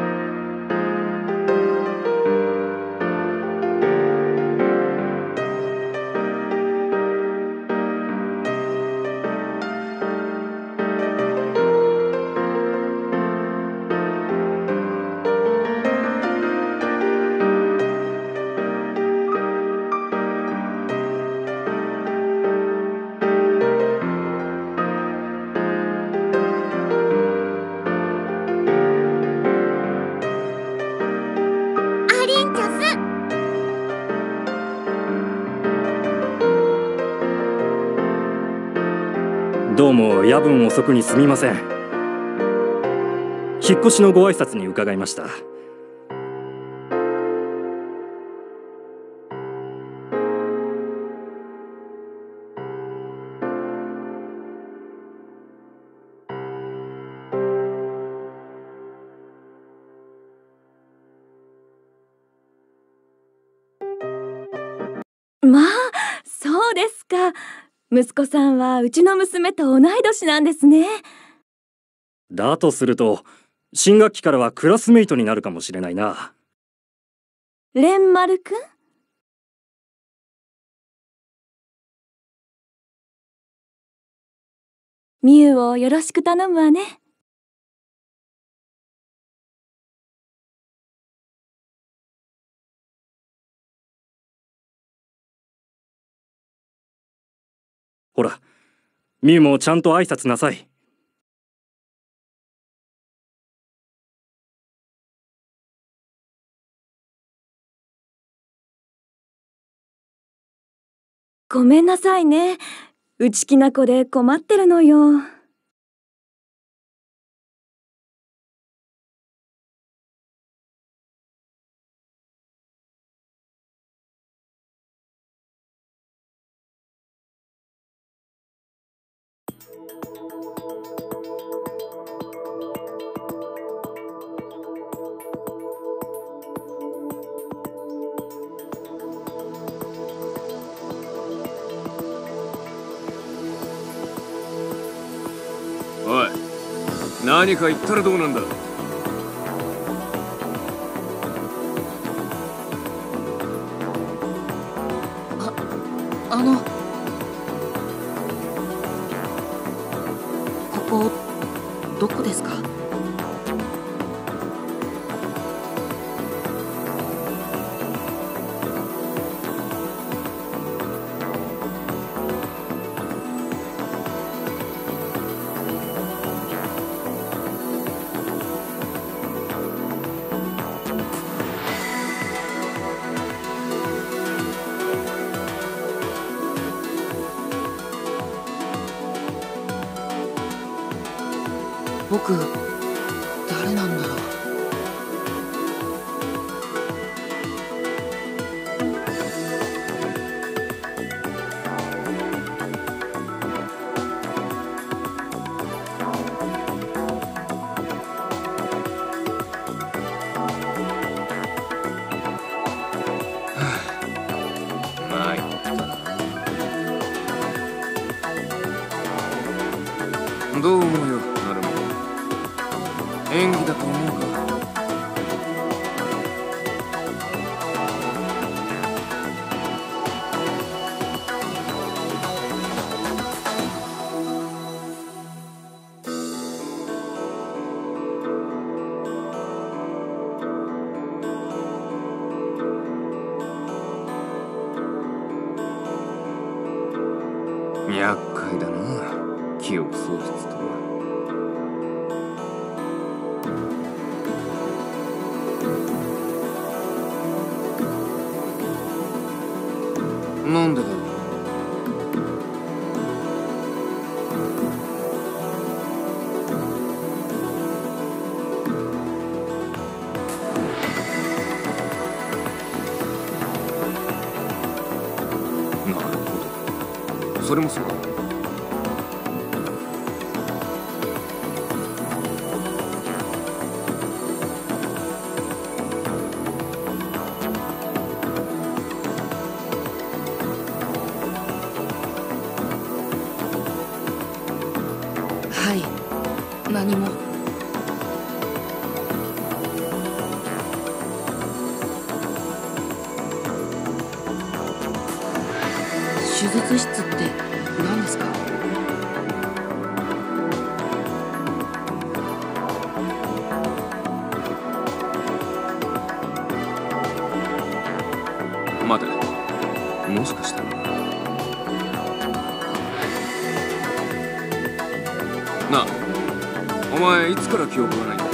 どうも夜分遅くにすみません。引っ越しのご挨拶に伺いました。 まあ、そうですか。息子さんはうちの娘と同い年なんですね。 だとすると新学期からはクラスメイトになるかもしれないな。 蓮丸くん、ミュウをよろしく頼むわね。 ほら、ミュウもちゃんと挨拶なさい。 ごめんなさいね。内気な子で困ってるのよ。 おい、何か言ったらどうなんだ。 あ、あのここどこですか？僕、誰なんだろう。 まいったな。どう思うよ、なるも。演技だと思うか？厄介だな、記憶喪失とは。なんでだろう。なるほど、それもそうだ。 はい、何も。手術室って何ですか？ 待て、もしかしたらなあ、お前いつから記憶がないんだ？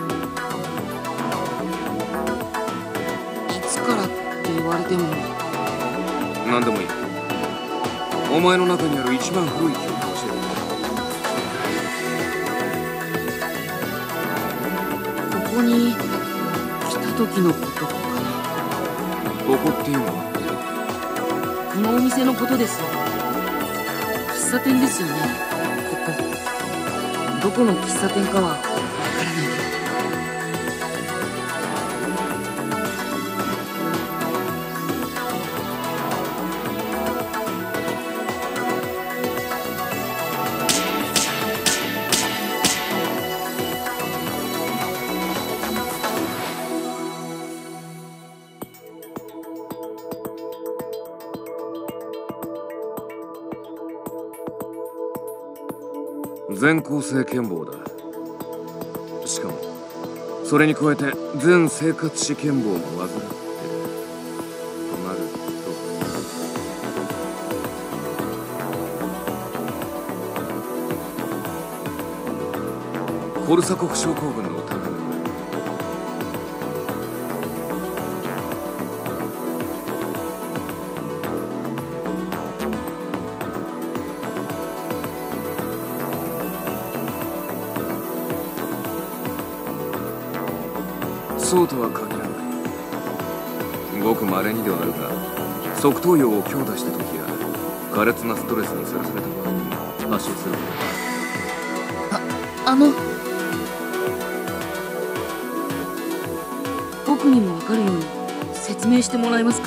いつからって言われても。 何でもいい。お前の中にある一番古い記憶を教えろ。 ここに来た時のことかな。 ここっていうのは？ このお店のことですよ。喫茶店ですよね、ここ。どこの喫茶店かはわからないけど。 全構成健忘だ。しかもそれに加えて全生活史健忘も患ってるとなると、コルサコフ症候群の疑いがある。そうとは限らない。ごく稀にではあるが、側頭葉を強打した時や苛烈なストレスにさらされた場合に発症することがある。 あ、あの僕にも分かるように説明してもらえますか？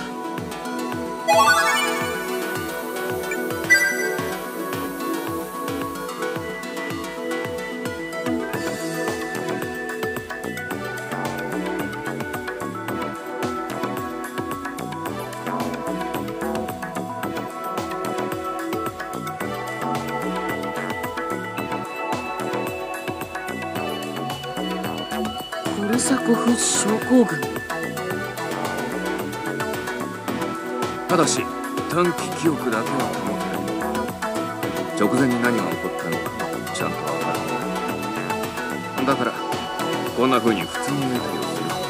コルサコフ症候群。 ただし短期記憶だけは保てる。直前に何が起こったのかちゃんと分からない。だからこんな風に普通にメイクをする。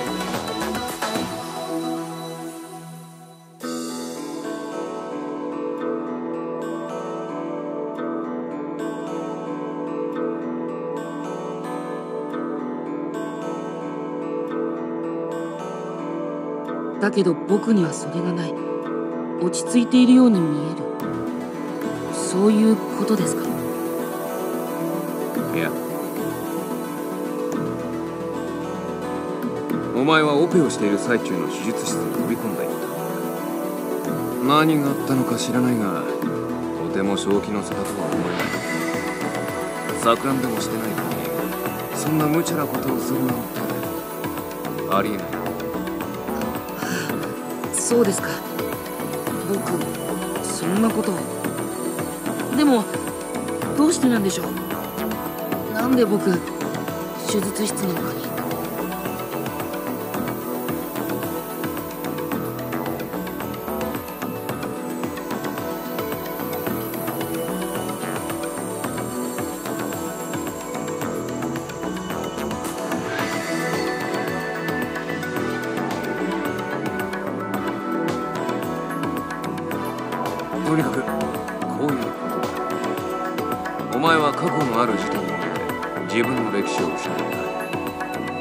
だけど僕にはそれがない。落ち着いているように見える。そういうことですか？ いや、お前はオペをしている最中の手術室に飛び込んでいた。何があったのか知らないが、とても正気の沙汰とは思えない。錯乱でもしてないのにそんな無茶なことをするなんてありえない。 そうですか。僕そんなことを。でもどうしてなんでしょう。なんで僕手術室なんかに。 とにかくこういうことだ。お前は過去のある時点に自分の歴史を失った。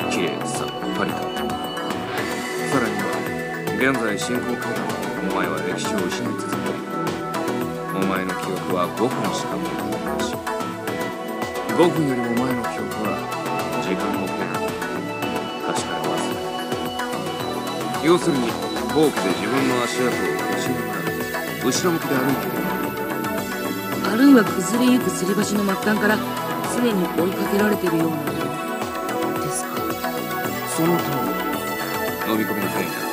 きれいさっぱりと。さらには現在進行形でお前は歴史を失い続ける。お前の記憶はごふんしか持たないし、ごふんよりも前の記憶は時間の経過で確かに忘れる。要するにフォークで自分の足跡を後ろから後ろ向きで歩いている。 あるいは崩れゆく吊り橋の末端から常に追いかけられているようなものですか？ その通り。飲み込みの早いな。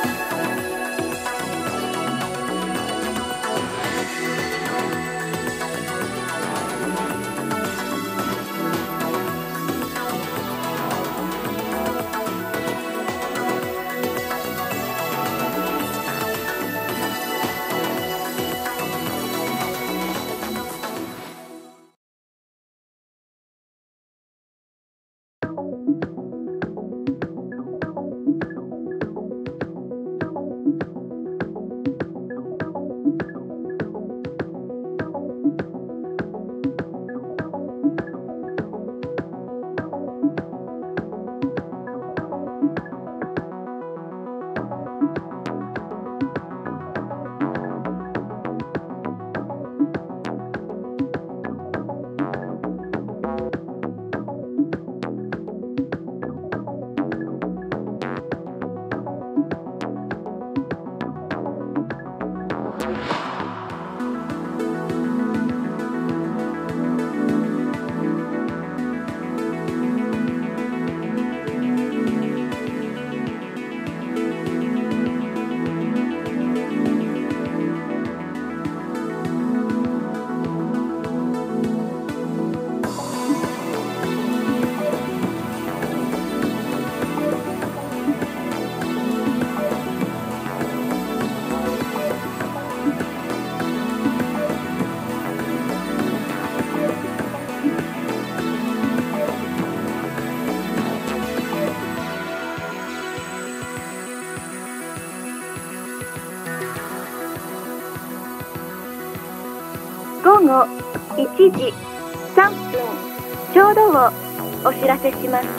いちじさんぷんちょうどをお知らせします。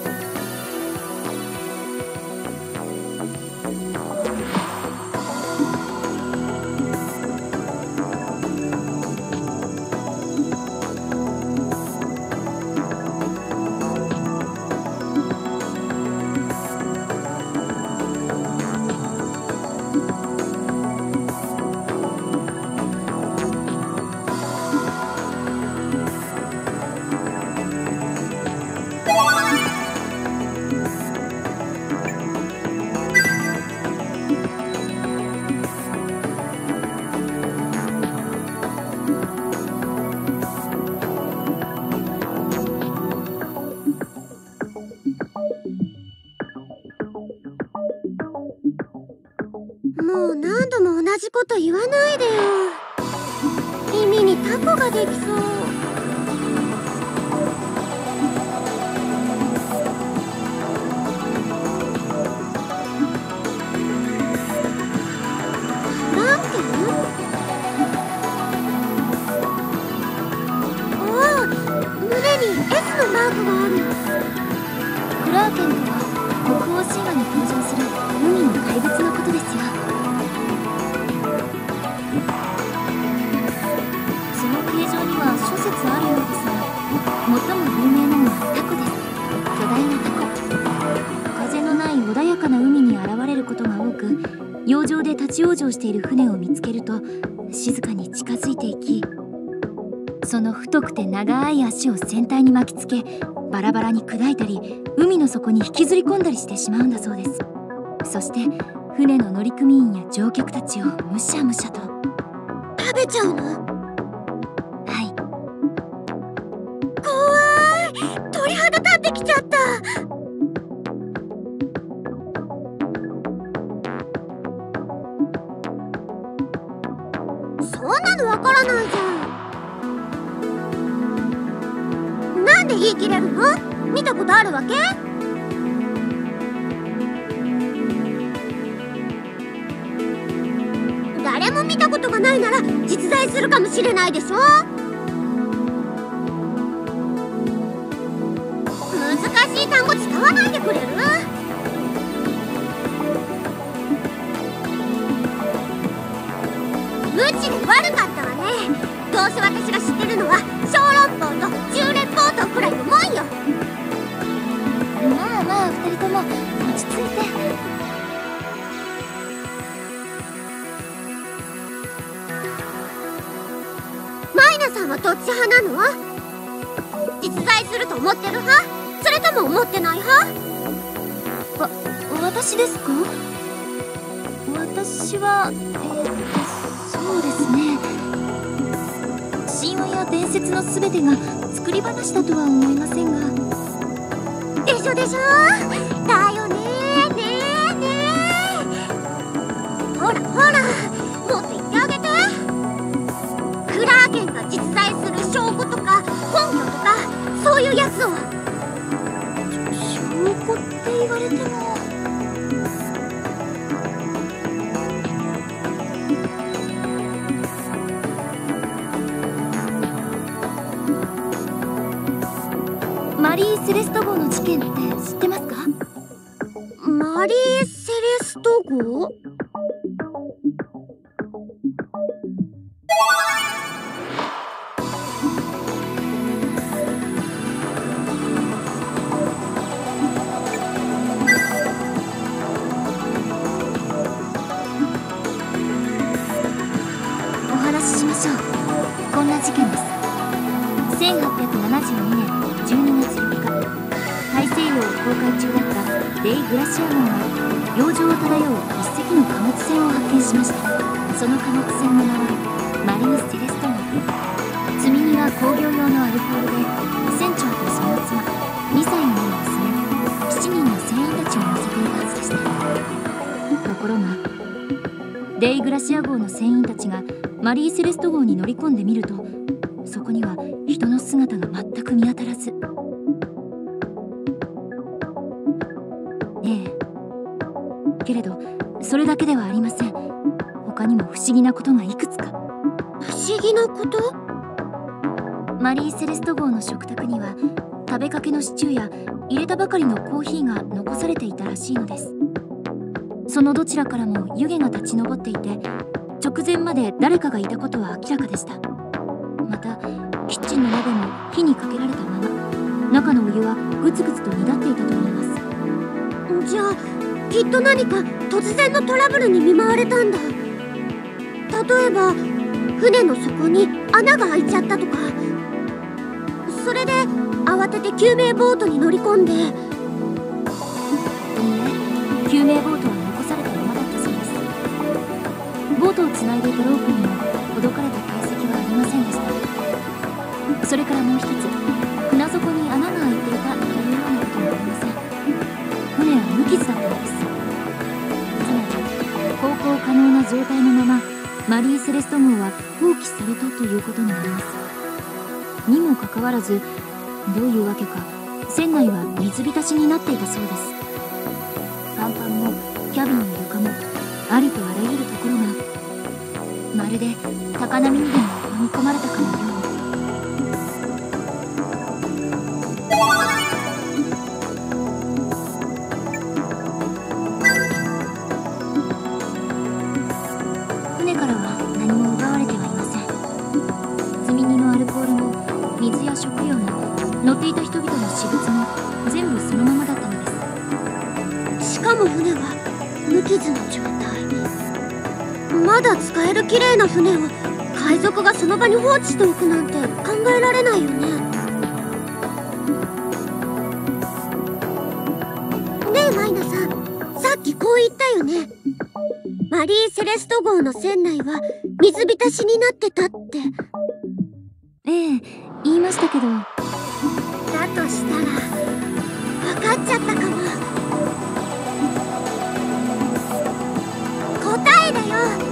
もう何度も同じこと言わないでよ。耳にタコができそう。ランケン？おお、胸に エス のマークがある。 クラーケンとは北欧神話に登場する海の怪物のことですよ。その形状には諸説あるようですが、最も有名なのはタコです。巨大なタコ。風のない穏やかな海に現れることが多く、洋上で立ち往生している船を見つけると静かに近づいていき、その太くて長い足を船体に巻きつけ、バラバラに砕いたり海の底に引きずり込んだりしてしまうんだそうです。そして船の乗組員や乗客たちをむしゃむしゃと食べちゃうの？ はい。 怖い、鳥肌立ってきちゃった。そんなのわからないじゃん。なんで言い切れるの？見たことあるわけ？誰も見たことがないなら実在するかもしれないでしょ。難しい単語使わないでくれる？無知で悪かったわね。どうせ私が知ってるのは小籠包と中列包とくらいのもんよ。 まあまあ二人とも落ち着いて。 マイナさんはどっち派なの？実在すると思ってる派？それとも思ってない派？ わ、私ですか？私は、えー、そうですね。神話や伝説のすべてが作り話だとは思いませんが。 でしょでしょ？だよねーねーねー。ほらほら、もっと言ってあげて。クラーケンが実在する証拠とか根拠とかそういうやつを。 証拠って言われても。マリー・セレスト号の事件って知ってますか？ マリー・セレスト号？ お話ししましょう。こんな事件です。せんはっぴゃくななじゅうにねんじゅうにがつよっか、大西洋を航海中だったデイ・グラシア号が洋上を漂う一隻の貨物船を発見しました。その貨物船の名はマリー・セレスト号。積み荷は工業用のアルコールで、船長とその妻、にさいの娘、しちにんの船員たちを乗せているはずでした。ところがデイ・グラシア号の船員たちがマリー・セレスト号に乗り込んでみると、そこには人の姿が全く見当たらず。ええ。けれどそれだけではありません。他にも不思議なことがいくつか。 不思議なこと？ マリー・セレスト号の食卓には食べかけのシチューや入れたばかりのコーヒーが残されていたらしいのです。そのどちらからも湯気が立ち上っていて、直前まで誰かがいたことは明らかでした。またキッチンの鍋も火にかけられたまま、中のお湯はグツグツと煮立っていたと思います。 じゃあきっと何か突然のトラブルに見舞われたんだ。例えば船の底に穴が開いちゃったとか。それで慌てて救命ボートに乗り込んで。いいえ、 救命ボートは残されたままだったそうです。ボートをつないでいたロープにもほどかれた形跡はありませんでした。それからもう一つ、船底に穴が開いていたというようなこともありません。船は無傷だったのです。つまり航行可能な状態のままマリー・セレスト号は放棄されたということになります。にもかかわらず、どういうわけか船内は水浸しになっていたそうです。甲板もキャビンの床もありとあらゆるところがまるで高波にでも飲み込まれたかのように。船からは何も奪われてはいません。積み荷のアルコールも水や食料も乗っていた人々の私物も全部そのままだったのです。 しかも船は無傷の状態。まだ使える綺麗な船を海賊がその場に放置しておくなんて考えられないよね。ねえマイナさん、さっきこう言ったよね。マリー・セレスト号の船内は水浸しになってたって。 ええ、言いましたけど。 だとしたら分かっちゃったかも。答えだよ。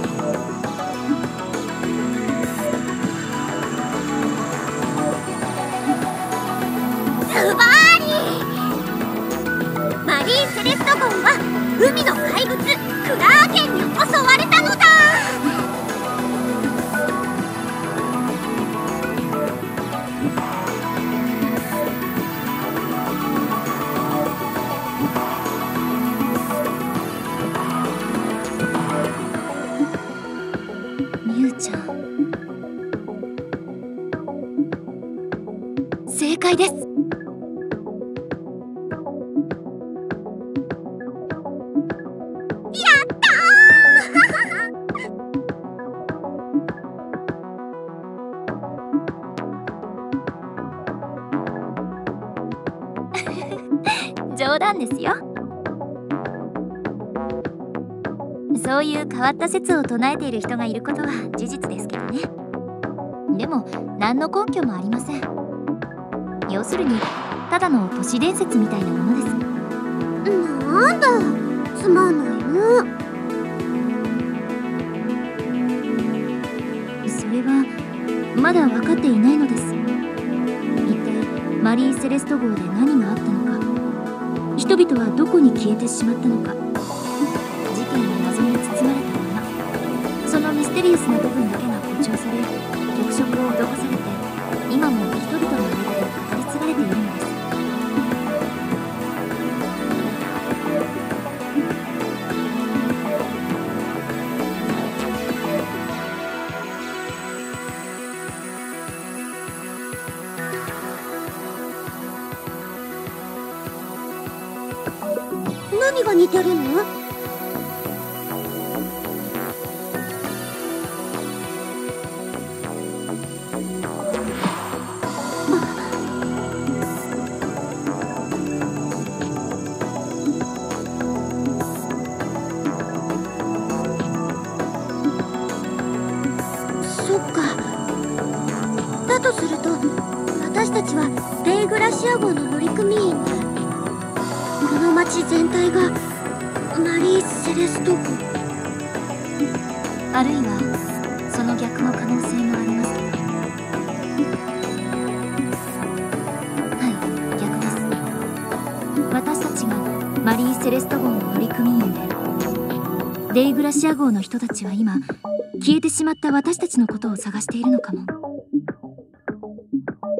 ズバーリー！マリー・セレスト号は海の怪物クラーケンに襲われたのだ。 正解です。 やったー冗談ですよ。そういう変わった説を唱えている人がいることは事実ですけどね。でも何の根拠もありません。要するにただの都市伝説みたいなものです。 なんだ、つまんないの。 それはまだ分かっていないのです。一体マリー・セレスト号で何があったのか、人々はどこに消えてしまったのか、事件の謎に包まれたまま、そのミステリアスな部分だけが誇張され、脚色を施されて、今も人々の間で語り継がれているのです。 何が似てるの？そっか。だとすると私たちはレイグラシア号の乗組員で、この町全体がマリー・セレスト号。 あるいはその逆の可能性もありますけど。はい、逆です。私たちがマリー・セレスト号の乗組員で、レイグラシア号の人たちは今消えてしまった私たちのことを探しているのかも。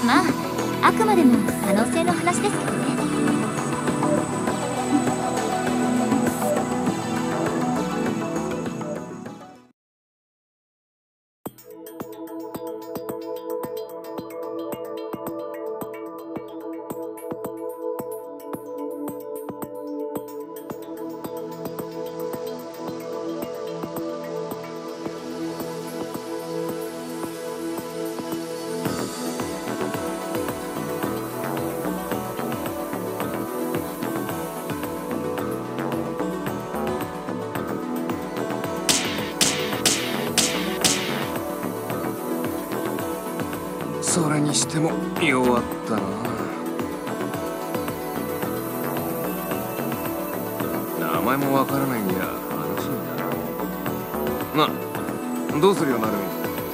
まああくまでも可能性の話ですけどね。 それにしても弱ったな。名前もわからないんじゃ話にならん。な、どうするよなるみ。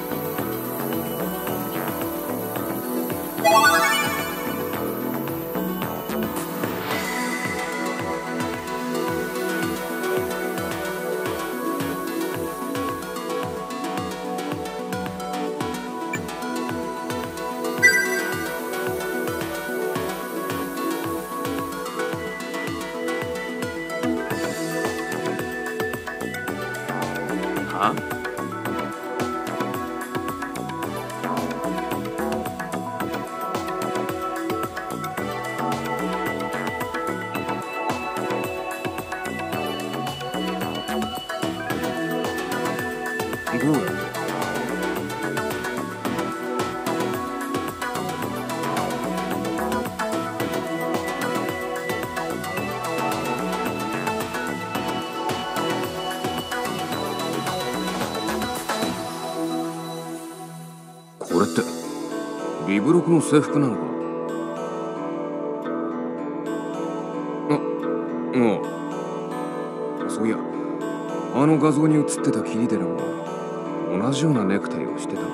は？ゴー。これってリブロクの制服なのか？あ、ああ、そういや、あの画像に写ってたキリデラも同じようなネクタイをしてたな。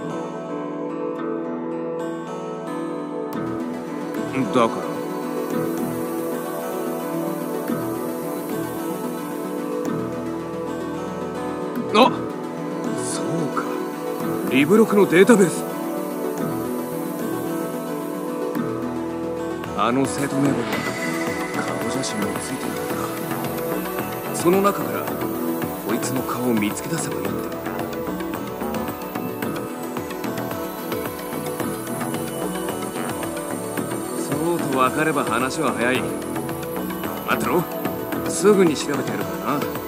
だからあ、そうか、リブロクのデータベース。あの生徒名簿に顔写真もついてるんだ。その中からこいつの顔を見つけ出せばいいんだよ。そうと分かれば話は早い。待ってろ、すぐに調べてやるからな。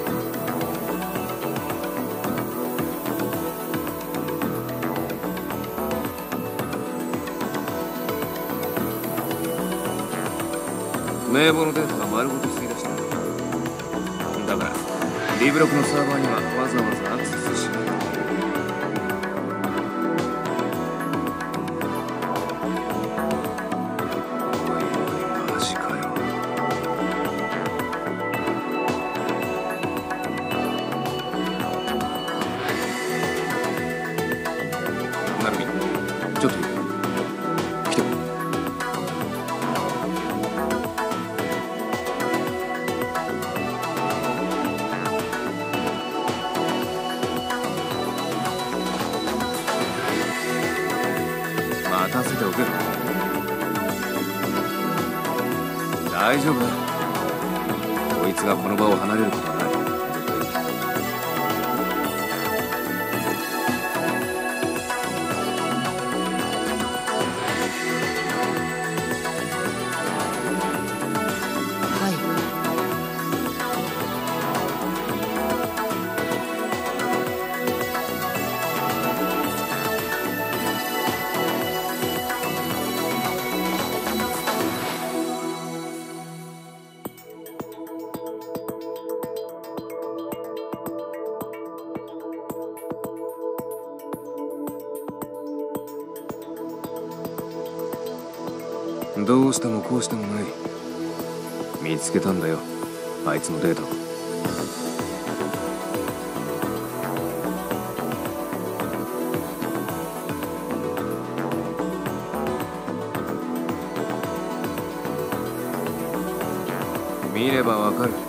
名簿のデータが丸ごと吸い出した。だからリブロクのサーバーにはわざわざアクセスしない。おいおい、マジかよ。なるみ、ちょっといい？来てくれ。待たせておく。大丈夫だ。こいつがこの場を離れることはない。どうしてもこうしてもない。見つけたんだよ、あいつのデータを。見ればわかる。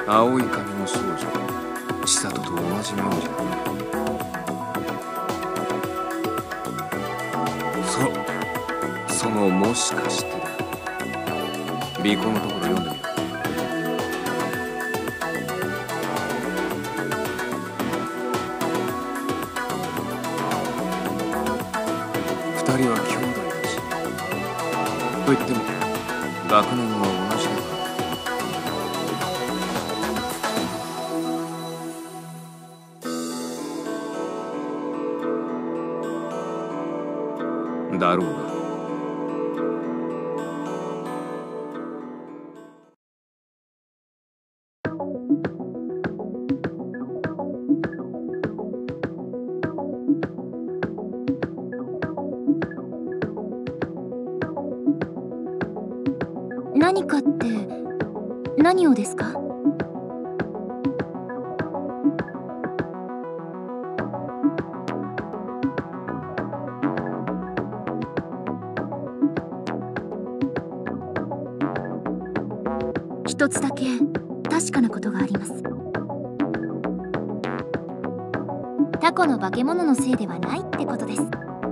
青い髪の少女千里と同じ名字だ。そそのもしかしてだ。尾行のところ読んでみろ。二人は兄弟だし、と言っても学年は同じだから。だろうな。 何かって何をですか？一つだけ確かなことがあります。タコの化け物のせいではないってことです。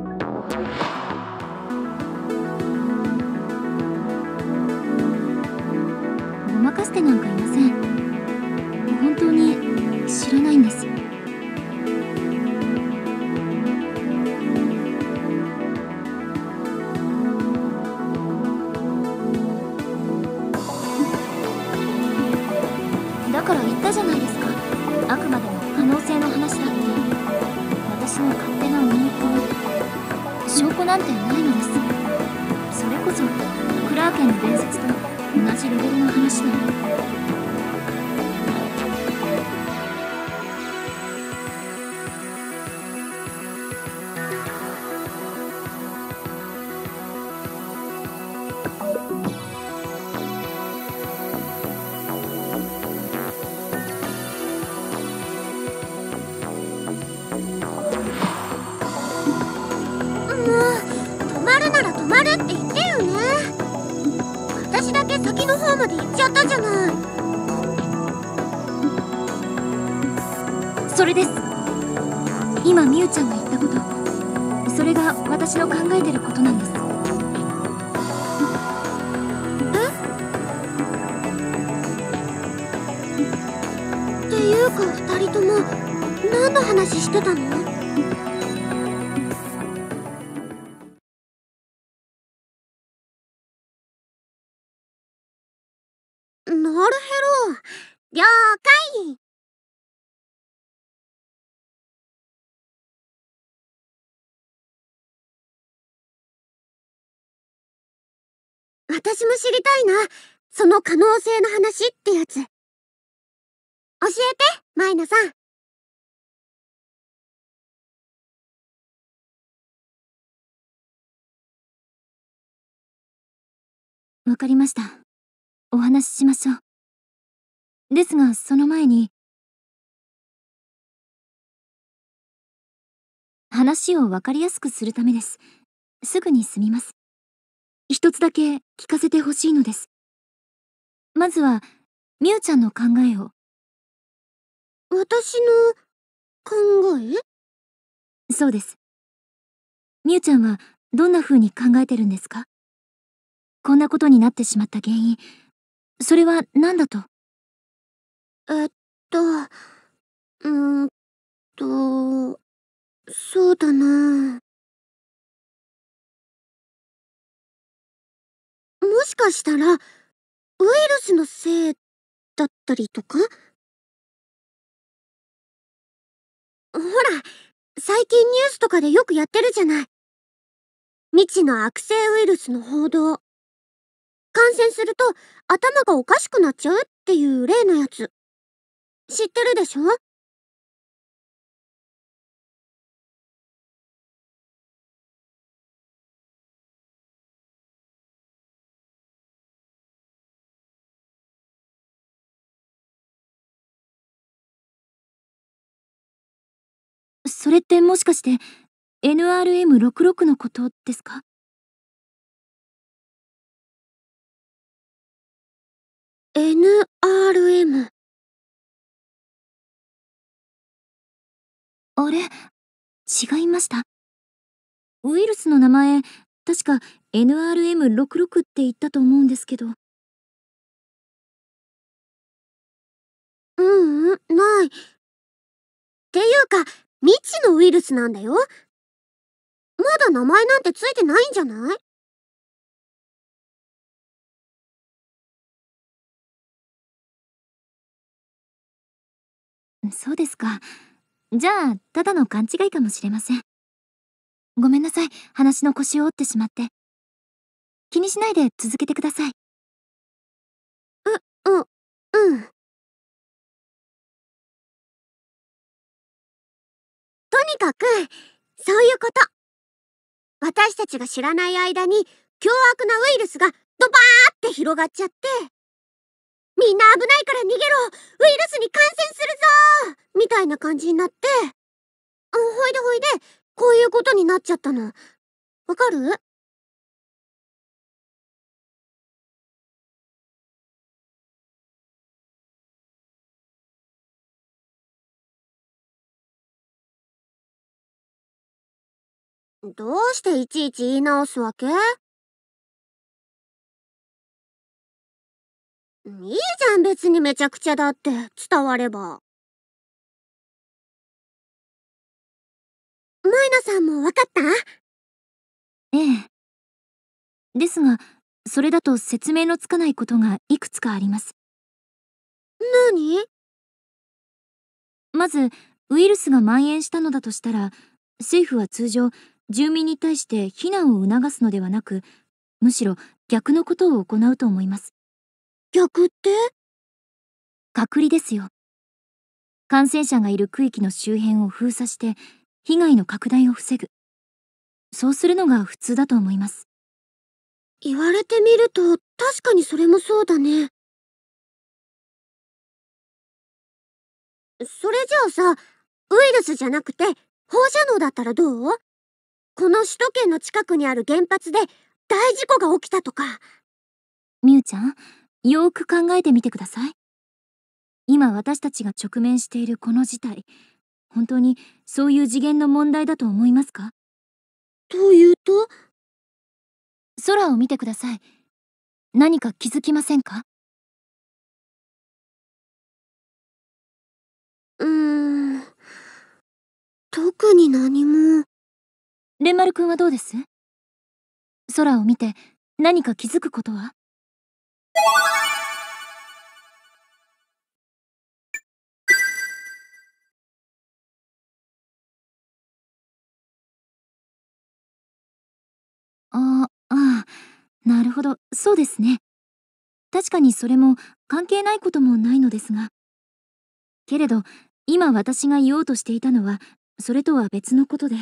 ごまかしてなんかいません。本当に知らないんです。だから言ったじゃないですか。あくまでも可能性の話だって。私の勝手な思い込み、証拠なんてないのです。それこそクラーケンの伝説と同じレベルの話なの。 止まるなら止まるって言ってよね。私だけ先の方まで行っちゃったじゃない。 それです。今みゆちゃんが言ったこと、それが私の考えてることなんです。 え？っていうか二人とも何の話してたの？なるへろ。了解。私も知りたいな。その可能性の話ってやつ。教えて、マイナさん。 わかりました。お話ししましょう。ですが、その前に、話をわかりやすくするためです。すぐに済みます。一つだけ聞かせてほしいのです。まずは、みゆちゃんの考えを。 私の考え？ そうです。みゆちゃんはどんな風に考えてるんですか？こんなことになってしまった原因、それは何だと？ えっと、うーんと、そうだな。もしかしたら、ウイルスのせいだったりとか？ほら、最近ニュースとかでよくやってるじゃない。未知の悪性ウイルスの報道。感染すると頭がおかしくなっちゃうっていう例のやつ。知ってるでしょ？ それってもしかして エヌアールエムろくじゅうろく のことですか？ エヌアールエム。 あれ、違いました。ウイルスの名前、確か エヌアールエムろくじゅうろく って言ったと思うんですけど。 ううん、ない。っていうか、未知のウイルスなんだよ。まだ名前なんてついてないんじゃない？ そうですか。じゃあ、ただの勘違いかもしれません。ごめんなさい、話の腰を折ってしまって。気にしないで続けてください。 う、う、うん。とにかく、そういうこと。私たちが知らない間に、凶悪なウイルスがドバーって広がっちゃって、みんな危ないから逃げろ、ウイルスに感染するぞーみたいな感じになって、あ、ほいでほいで、こういうことになっちゃったの。わかる？どうしていちいち言い直すわけ？いいじゃん、別にめちゃくちゃだって伝われば。マイナさんもわかった？ ええ。ですが、それだと説明のつかないことがいくつかあります。 なに？ まず、ウイルスが蔓延したのだとしたら、政府は通常、住民に対して避難を促すのではなく、むしろ逆のことを行うと思います。 逆って？ 隔離ですよ。感染者がいる区域の周辺を封鎖して、被害の拡大を防ぐ。そうするのが普通だと思います。 言われてみると、確かにそれもそうだね。それじゃあさ、ウイルスじゃなくて、放射能だったらどう？この首都圏の近くにある原発で大事故が起きたとか。 みゆちゃん、よーく考えてみてください。今私たちが直面しているこの事態、本当にそういう次元の問題だと思いますか？ というと？ 空を見てください。何か気づきませんか？ うーん。特に何も。 レンマル君はどうです？空を見て何か気づくことは？ああ、なるほど、そうですね。確かにそれも関係ないこともないのですが。けれど、今私が言おうとしていたのは、それとは別のことで。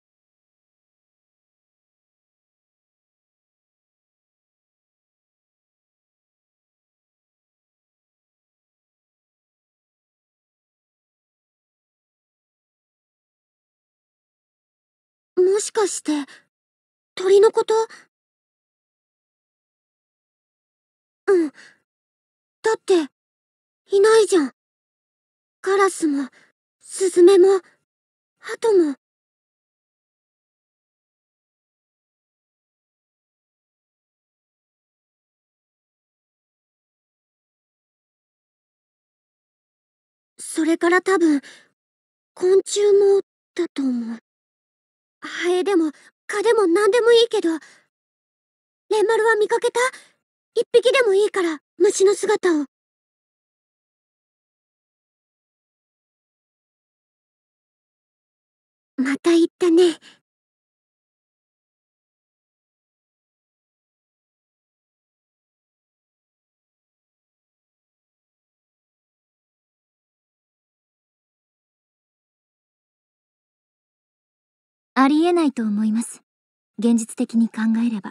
もしかして、鳥のこと？うん。だって、いないじゃん。カラスも、スズメも、ハトも。それから多分、昆虫も、だと思う。ハエでも、蚊でも何でもいいけど、レンマルは見かけた？一匹でもいいから、虫の姿を。また言ったね。 ありえないと思います。現実的に考えれば。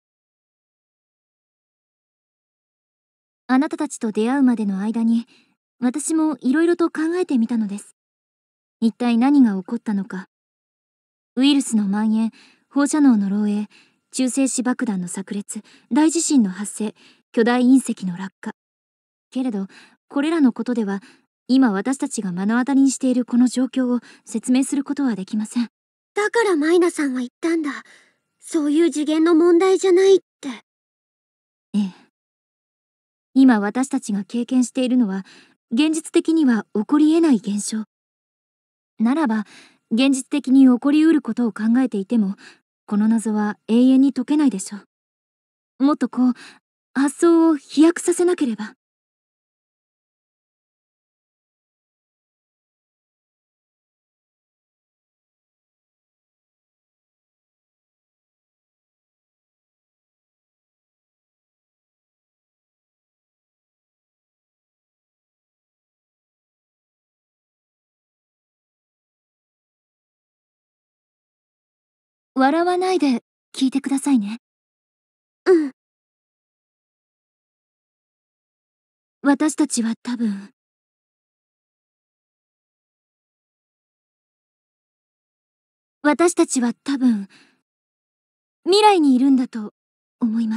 あなたたちと出会うまでの間に、私もいろいろと考えてみたのです。一体何が起こったのか。ウイルスの蔓延、放射能の漏洩、中性子爆弾の炸裂、大地震の発生、巨大隕石の落下。けれど、これらのことでは、 今私たちが目の当たりにしているこの状況を説明することはできません。 だからマイナさんは言ったんだ。そういう次元の問題じゃないって。 ええ。今私たちが経験しているのは現実的には起こり得ない現象。ならば現実的に起こりうることを考えていてもこの謎は永遠に解けないでしょう。もっとこう発想を飛躍させなければ。笑わないで聞いてくださいね。 うん。 私たちは多分私たちは多分未来にいるんだと思います。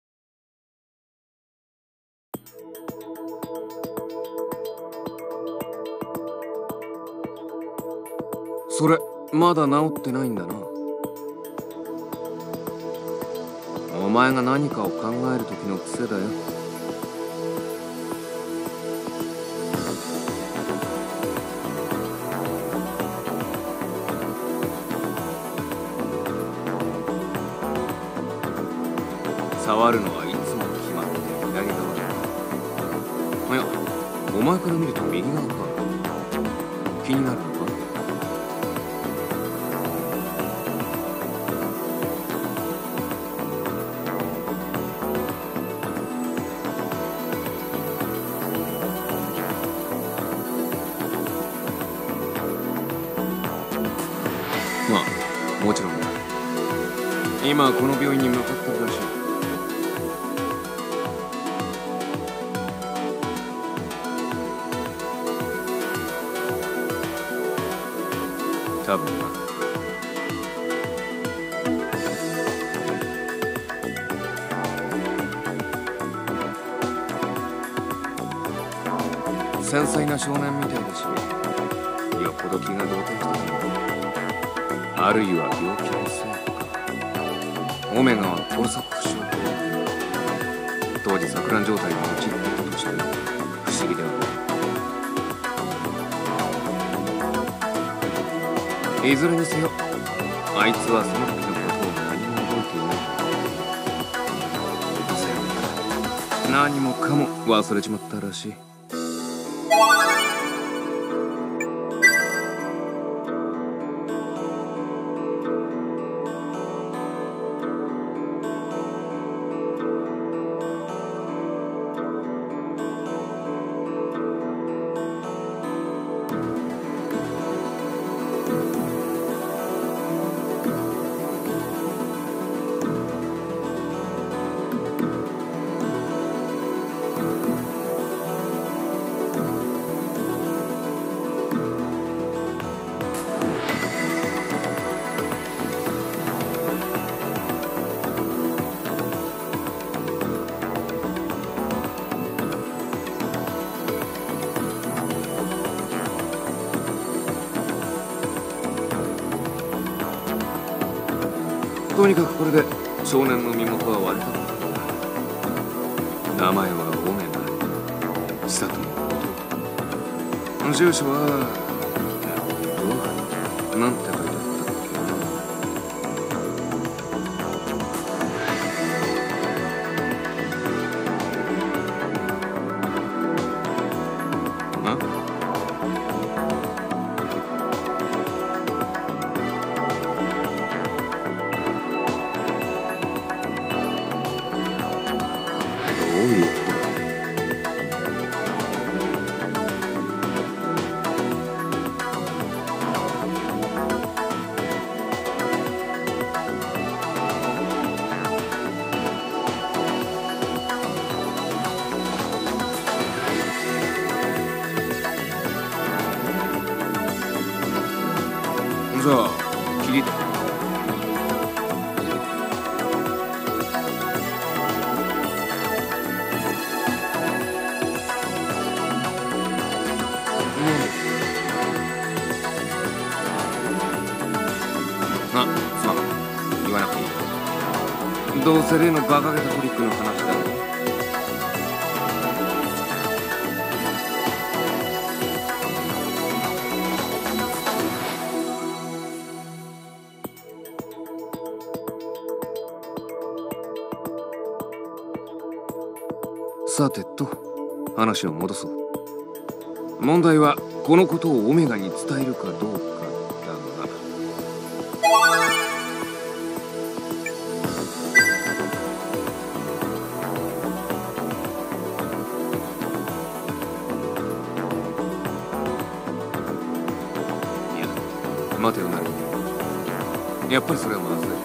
それまだ治ってないんだな。お前が何かを考える時の癖だよ。触るのはいつも決まって左側だ。いや、お前から見ると右側か。気になるのか？まあ、もちろんだ。今この病院に向かってるらしい。多分な。繊細な少年みたいだし、よっぽど気が動転してたんだ。あるいは病気のせいか。オメガは盗作不詳。当時錯乱状態に陥っていたとしても不思議ではない。いずれにせよ、あいつはその時のことを何も覚えていない。せや何もかも忘れちまったらしい。とにかくこれで少年の身元は割れたことだ。名前はオメガ、千里の弟。住所はえっとなんて書いてあったっけな。あ？じゃあ、キリッと。 どうせ例のバカげたトリックの話だろ。さてと、話を戻そう。問題はこのことをオメガに伝えるかどうかだが。いや、待てよなり。やっぱりそれはまず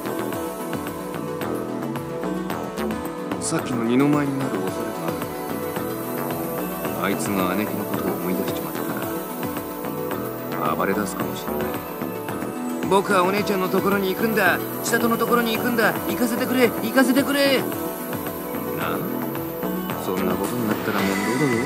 い。さっきの二の舞になる恐れがある。あいつが姉貴のことを思い出しちまったら暴れ出すかもしれない。僕はお姉ちゃんのところに行くんだ、千里のところに行くんだ、行かせてくれ、行かせてくれ。なあ、そんなことになったら面倒だよ。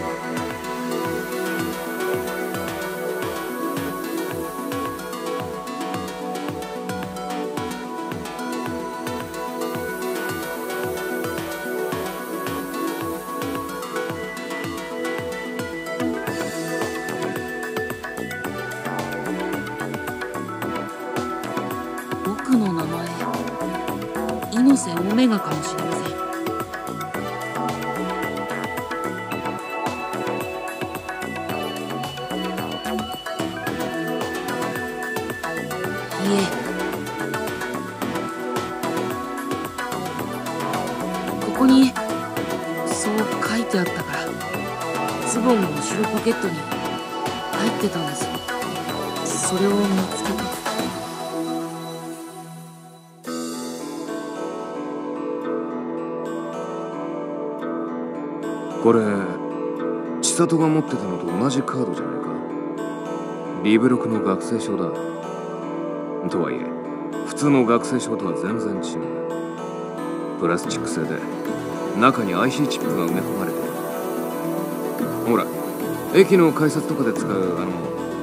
僕の名前、猪瀬オメガかもしれません。いえ、ここにそう書いてあったから、ズボンの後ろポケットに入ってたんです。それを見つけて。 これ、千里が持ってたのと同じカードじゃないか。リブロクの学生証だ。とはいえ、普通の学生証とは全然違う。プラスチック製で、中に アイシー チップが埋め込まれてる。ほら、駅の改札とかで使うあの、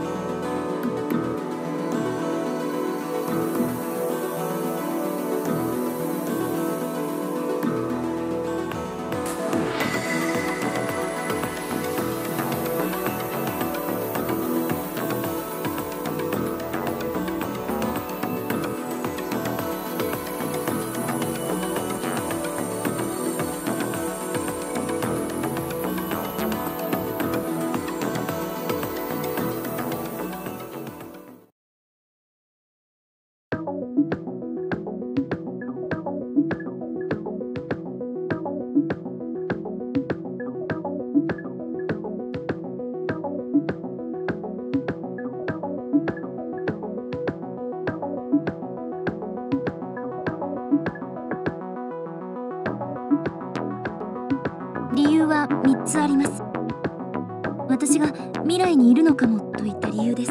理由はみっつあります。私が未来にいるのかもといった理由です。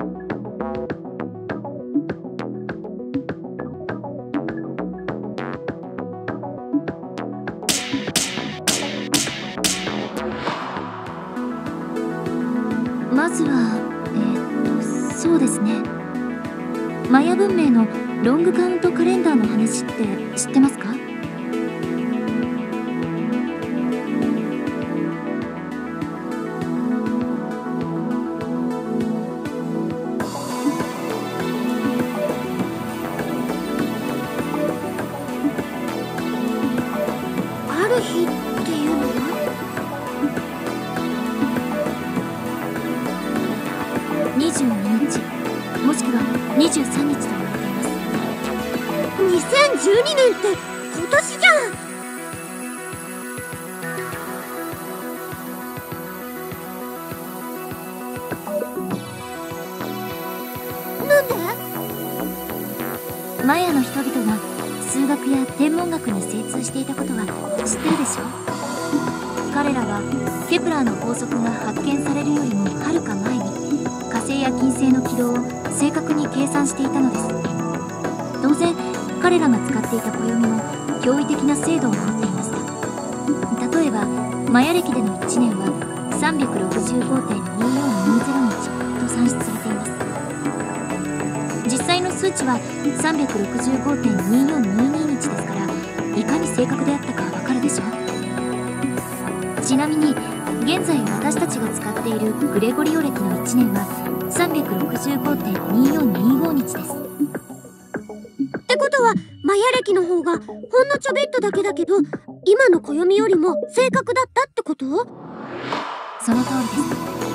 まずはえー、っとそうですね、マヤ文明のロングカウントカレンダーの話って知ってますか？ ある日っていうのはにじゅうににちもしくはにじゅうさんにちと言われています。 にせんじゅうにねんって今年じゃん。なんで？ マヤの人々が数学や天文学に精通していたことは知ってるでしょ？彼らはケプラーの法則が発見されるよりもはるか前に火星や金星の軌道を正確に計算していたのです。当然彼らが使っていた暦も驚異的な精度を持っていました。例えばマヤ暦でのいちねんは さんびゃくろくじゅうごてんにーよんにーぜろにちと算出されています。実際の数値は さんびゃくろくじゅうごてんにーよんにーにーにちですから、 いかに正確であったかわかるでしょ。ちなみに現在私たちが使っているグレゴリオ暦のいちねんは さんびゃくろくじゅうごてんにーよんにーご 日です。 ってことはマヤ暦の方がほんのちょびっとだけだけど今の暦よりも正確だったってこと？ その通りです。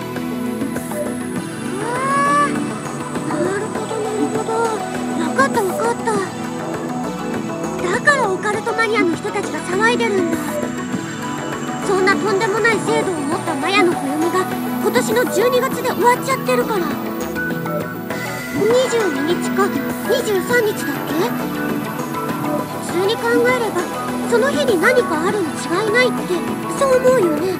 あー、なるほどなるほど、分かった分かった。だからオカルトマニアの人たちが騒いでるんだ。そんなとんでもない精度を持ったマヤの暦が今年のじゅうにがつで終わっちゃってるから。にじゅうににちかにじゅうさんにちだっけ？普通に考えればその日に何かあるに違いないってそう思うよね。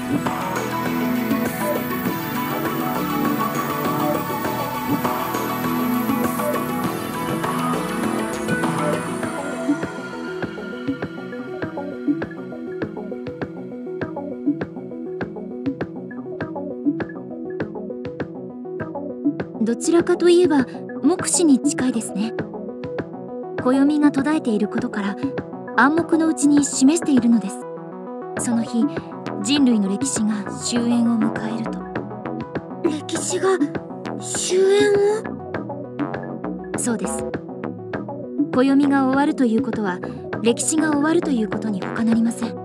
どちらかといえば目視に近いですね。暦が途絶えていることから暗黙のうちに示しているのです。その日人類の歴史が終焉を迎えると。 歴史が終焉を？ そうです。暦が終わるということは歴史が終わるということに他なりません。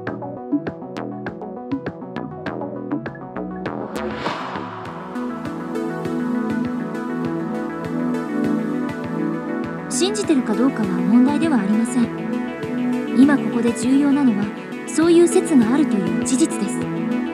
信じてるかどうかは問題ではありません。今ここで重要なのはそういう説があるという事実です。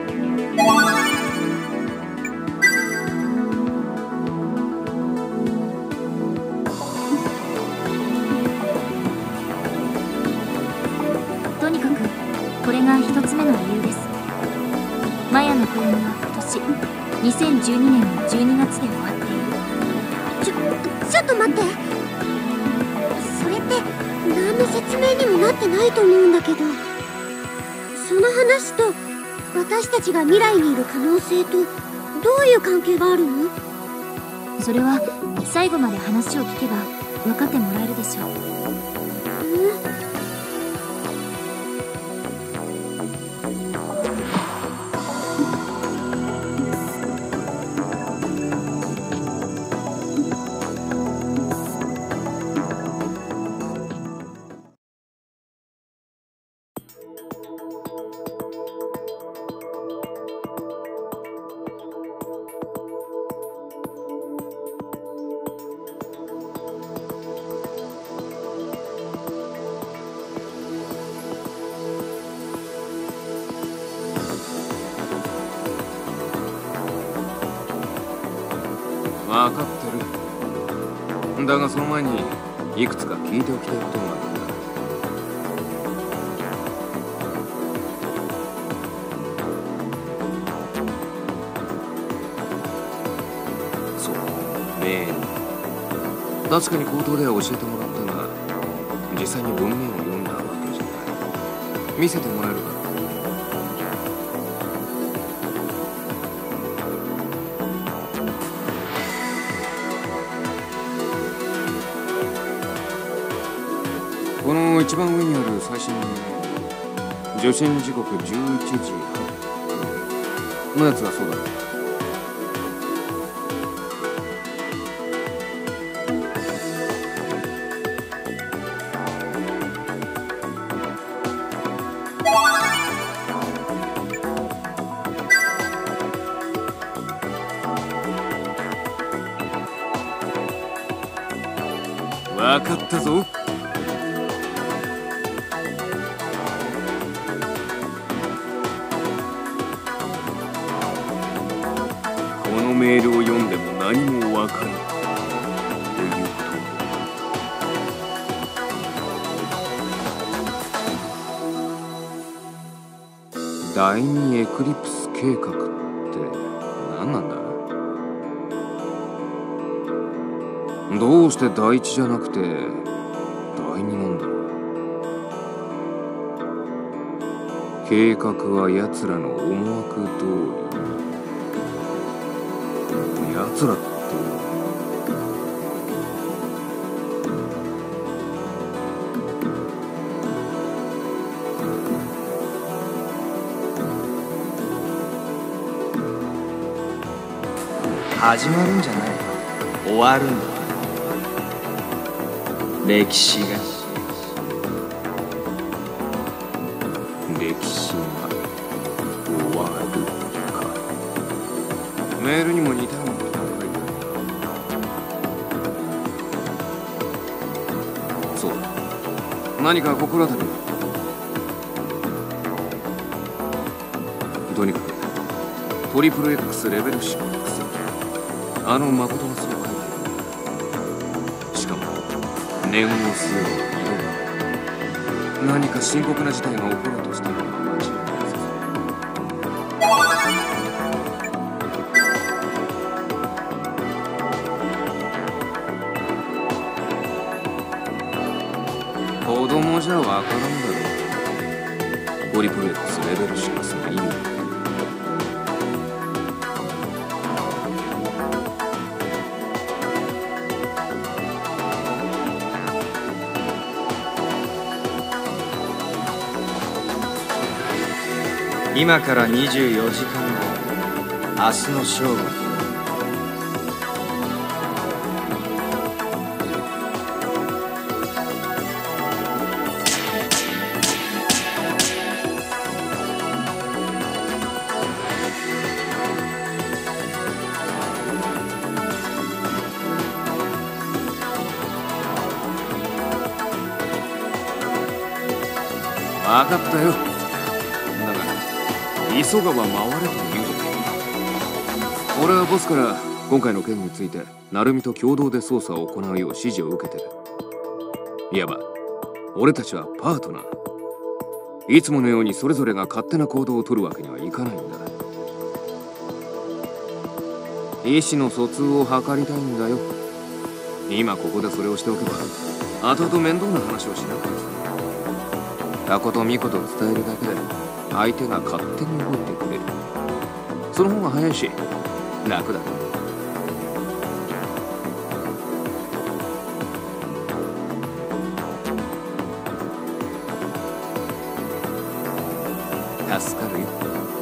とにかくこれが一つ目の理由です。マヤの暦は今年にせんじゅうにねんのじゅうにがつで終わっている。 ちょ、ちょっと待って。何の説明にもなってないと思うんだけど、その話と私たちが未来にいる可能性とどういう関係があるの？ それは最後まで話を聞けば分かってもらえるでしょう。 分かってる。だがその前にいくつか聞いておきたいことがあるんだ。そう、メール。確かに口頭では教えてもらったが、実際に文面を読んだわけじゃない。見せてもらえるか？この一番上にある最新の受信時刻じゅういちじはっぷんのやつがそうだね。わかったぞ。メールを読んでも何もわからないということ。第二エクリプス計画って何なんだ？どうして第一じゃなくて第二なんだろう。計画は奴らの思惑通り。奴らって始まるんじゃない、終わるんだ。歴史が歴史が終わるか。メールにも似たようなことが書いてある。そうだ、何か心当たりが。とにかくトリプル X レベルろく、あの誠がそう書いてるんだ。しかも念を据える色が何か深刻な事態が起ころうとしているのは間違いないぞ。子供じゃわからんだろう。トリプル X レベルろくの意味。 今からにじゅうよじかんご、明日の勝負。 分かったよ。急がば回れと言うじゃないか。俺はボスから今回の件について成海と共同で捜査を行うよう指示を受けてる。いわば俺たちはパートナー。いつものようにそれぞれが勝手な行動を取るわけにはいかないんだ。意思の疎通を図りたいんだよ。今ここでそれをしておけば後々面倒な話をしなくてさ。タコとミコと伝えるだけで相手が勝手に動いてくれる。その方が早いし楽だ。助かるよ。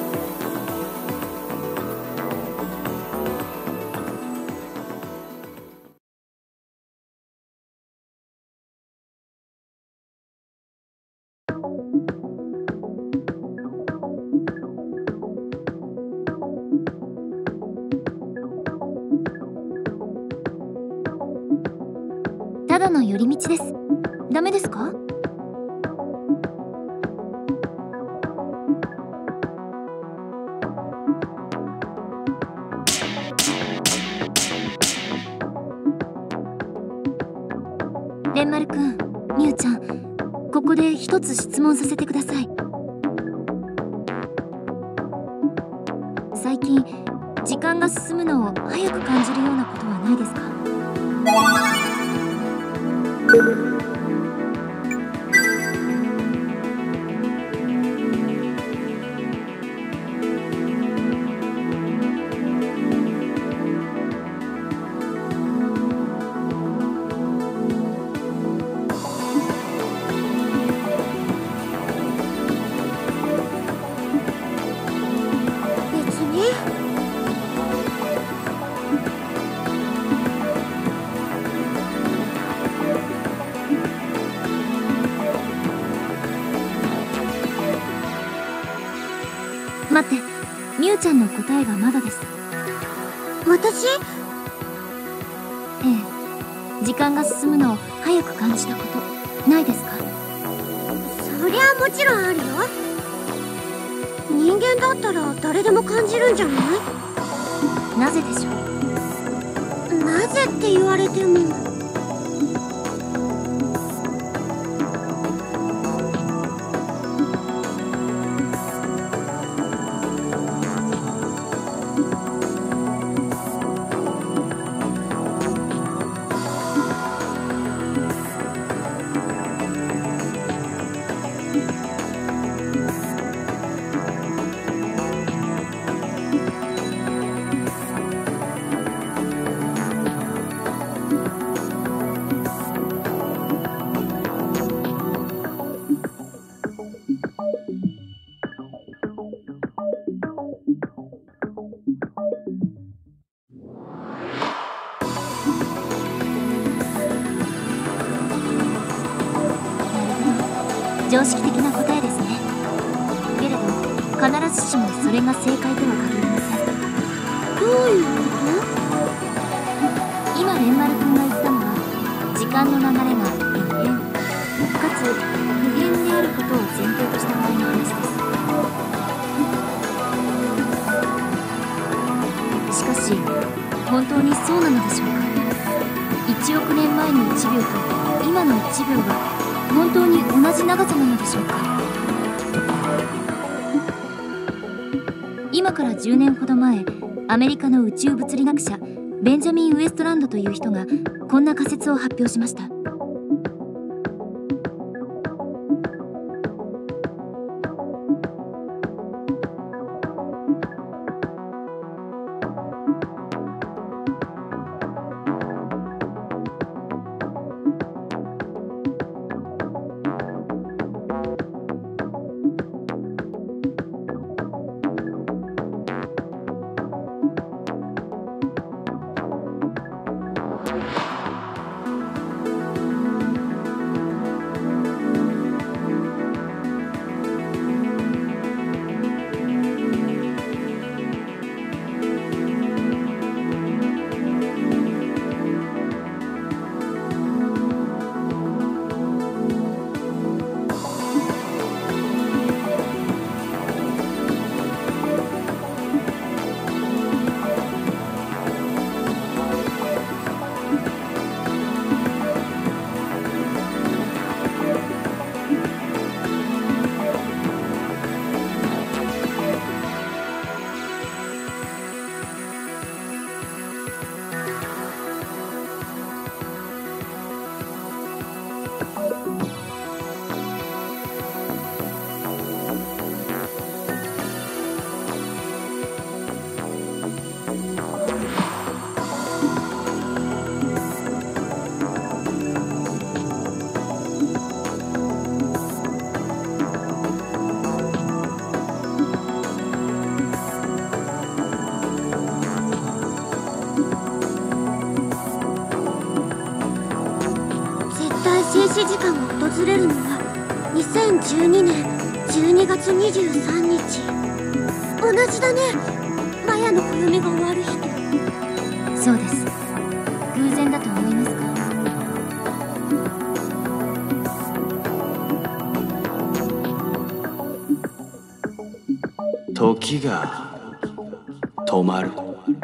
ただの寄り道です。ダメですか？蓮丸くん、みゆちゃん、ここで一つ質問させてください。最近時間が進むのを早く感じるようなことはないですか？待って、みゆちゃんの答えがまだです。 私？ ええ、時間が進むのを早く感じたことないですか？ そりゃもちろんあるよ。人間だったら誰でも感じるんじゃない？ なぜでしょう？ なぜって言われても。 常識的な答えですね。けれど必ずしもそれが正解とは限りません。 どういうこと？ 今レンマル君が言ったのは、時間の流れが一変かつ不変であることを前提とした場合の話です。しかし本当にそうなのでしょうか。いちおくねんまえのいちびょうと今のいちびょうが本当に同じ長さなのでしょうか。今からじゅうねんほど前、アメリカの宇宙物理学者ベンジャミン・ウエストランドという人がこんな仮説を発表しました。 静止時間が訪れるのはにせんじゅうにねんじゅうにがつにじゅうさんにち。同じだね。マヤの暦が終わる日と。 そうです。偶然だと思いますか？ 時が止まる。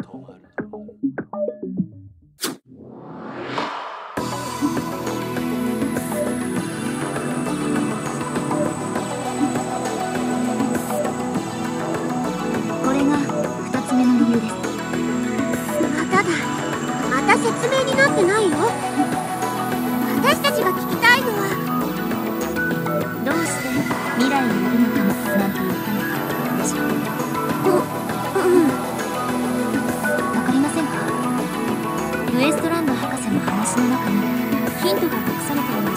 説明になってないよ。私たちが聞きたいのは、 どうして未来にいるのかもなんて言ったのかでしょう。 う、うんわかりませんか？ウエストランド博士の話の中にヒントが隠されています。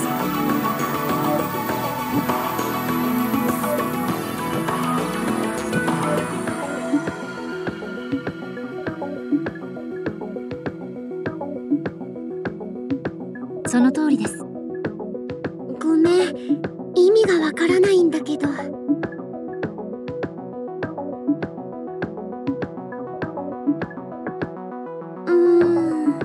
その通りです。 ごめん、意味がわからないんだけど。うーん。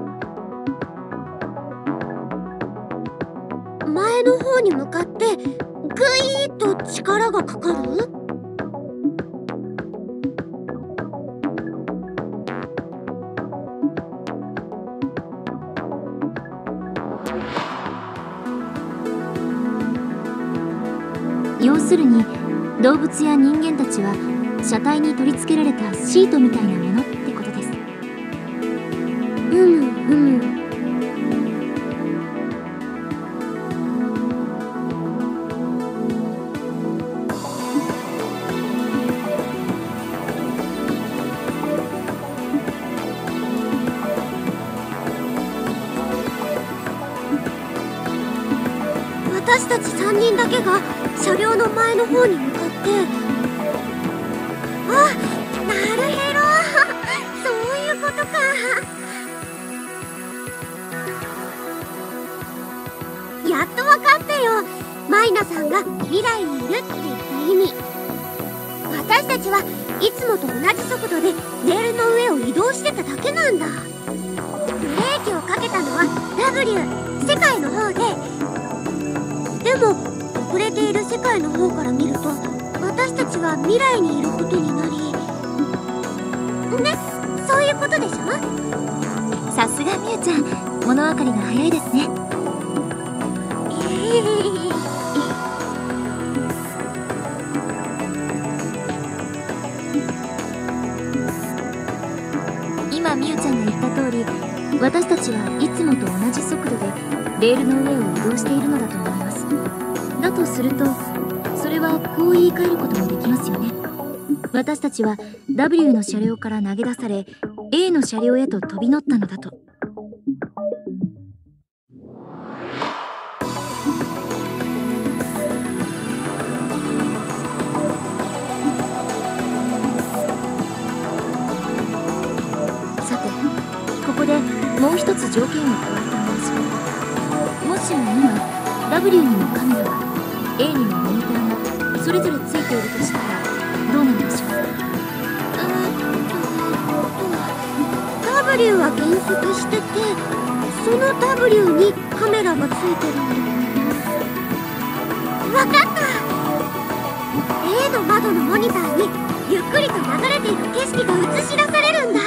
前の方に向かってグイーッと力がかかる？ 要するに動物や人間たちは車体に取り付けられたシートみたいなものってことです。 うんうん。私たちさんにんだけが車両の前の方に向かって、あ、なるへろそういうことか。やっと分かったよ。マイナさんがたちはいつもと同じ速度でレールの上を移動してただけなんだ。ブレーキをかけたのは ダブリュー 世界の方で、でも遅れている世界の方から見ると私たちは未来にいることになりね、そういうことでしょ。 さすがみゆちゃん、物分かりが早いですね。今みゆちゃんが言った通り、私たちはいつもと同じ速度でレールの上を移動しているのだと思います。だとすると、それはこう言い換えることもできますよね。私たちは ダブリュー の車両から投げ出され エー の車両へと飛び乗ったのだと。さて、ここでもう一つ条件を加えてみましょう。もしも今 ダブリュー にもカメラが エー にもモニターがそれぞれついているとしたらどうなるでしょう。 ダブリュー は減速してて、その ダブリュー にカメラがついてるんだ。わかった！ エー の窓のモニターにゆっくりと流れている景色が映し出されるんだ。